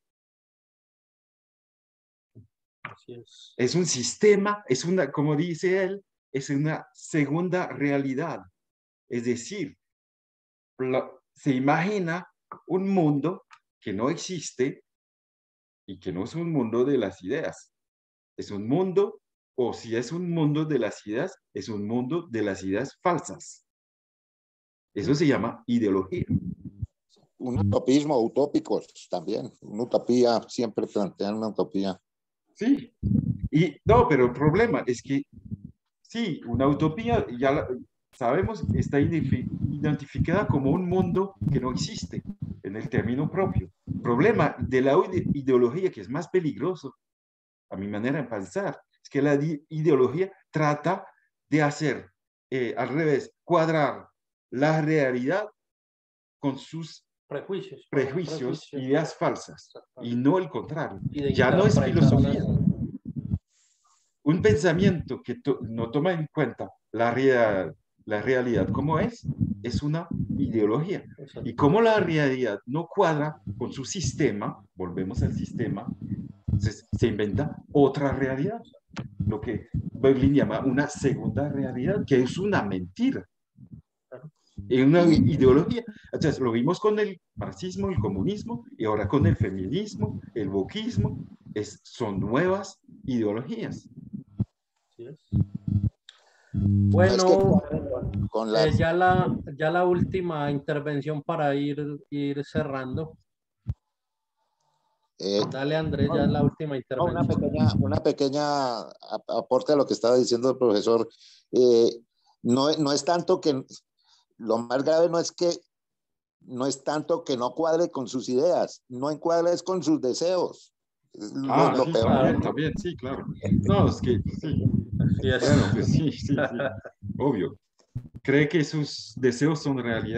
Así es. Es un sistema, es una, como dice él, es una segunda realidad. Es decir, se imagina un mundo que no existe y que no es un mundo de las ideas. Es un mundo, o si es un mundo de las ideas, es un mundo de las ideas falsas. Eso se llama ideología. Un utopismo, utópicos también. Una utopía, siempre plantean una utopía. Sí. Y no, pero el problema es que sí, una utopía, ya sabemos, está identificada como un mundo que no existe en el término propio. El problema de la ideología, que es más peligroso, a mi manera de pensar, es que la ideología trata de hacer, al revés, cuadrar la realidad con sus Prejuicios, prejuicios, ideas falsas, y no el contrario. y de Ya no es filosofía. interpretarlas. Un pensamiento que no toma en cuenta la realidad como es una ideología. Y como la realidad no cuadra con su sistema, volvemos al sistema, se inventa otra realidad, lo que Berlín llama una segunda realidad, que es una mentira, es una ideología. Entonces, lo vimos con el marxismo, el comunismo, y ahora con el feminismo, el wokismo, son nuevas ideologías. Así es. Es que Bueno, con las, ya la última intervención para ir cerrando. Dale, Andrés, ya es la última intervención. una pequeña aporte a lo que estaba diciendo el profesor. No es tanto que, lo más grave no es tanto que no cuadre con sus ideas, no encuadre es con sus deseos. Es lo Sí, peor. también, sí, claro. No, es que sí. Así es. Bueno, pues sí, obvio. Cree que sus deseos son realidad.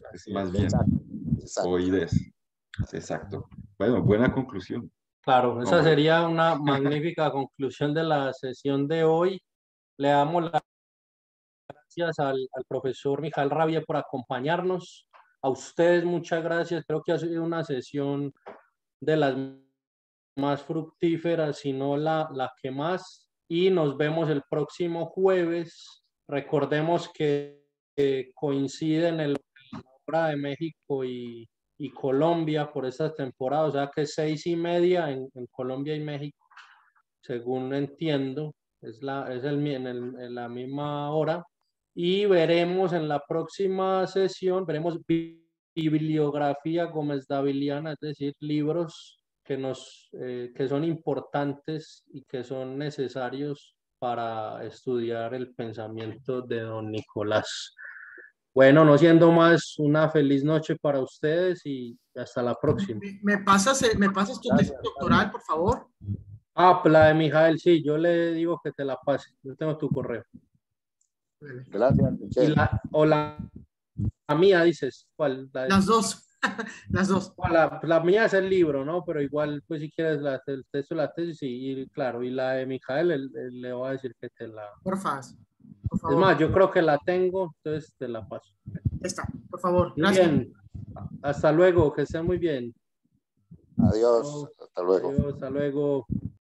es más bien, Exacto. o IDES. Exacto. Bueno, buena conclusión. Claro, esa Hombre. sería una magnífica conclusión de la sesión de hoy. Le damos las gracias al profesor Mijael Rabia por acompañarnos. A ustedes muchas gracias. Creo que ha sido una sesión de las más fructíferas, si no la que más. Y nos vemos el próximo jueves. Recordemos que coinciden la hora de México y Colombia por estas temporadas, o sea que 6:30 en Colombia y México, según entiendo, es en la misma hora. Y veremos en la próxima sesión, veremos bibliografía Gómez Daviliana, es decir, libros que son importantes y que son necesarios para estudiar el pensamiento de don Nicolás. Bueno, no siendo más, una feliz noche para ustedes y hasta la próxima. ¿Me pasas tu tesis doctoral, por favor? Ah, la de Mijael, sí, yo le digo que te la pase. Yo tengo tu correo. Gracias, Y Michelle. la mía, dices, ¿cuál? Las dos. Las dos. La mía es el libro, ¿no? Pero igual, pues si quieres el texto de la tesis, sí, y claro, y la de Mijael, le voy a decir que te la... Por favor. Es más, yo creo que la tengo, entonces te la paso. Ya está, por favor. Muy Gracias. bien, hasta luego, que estén muy bien. Adiós, hasta luego. Adiós, hasta luego.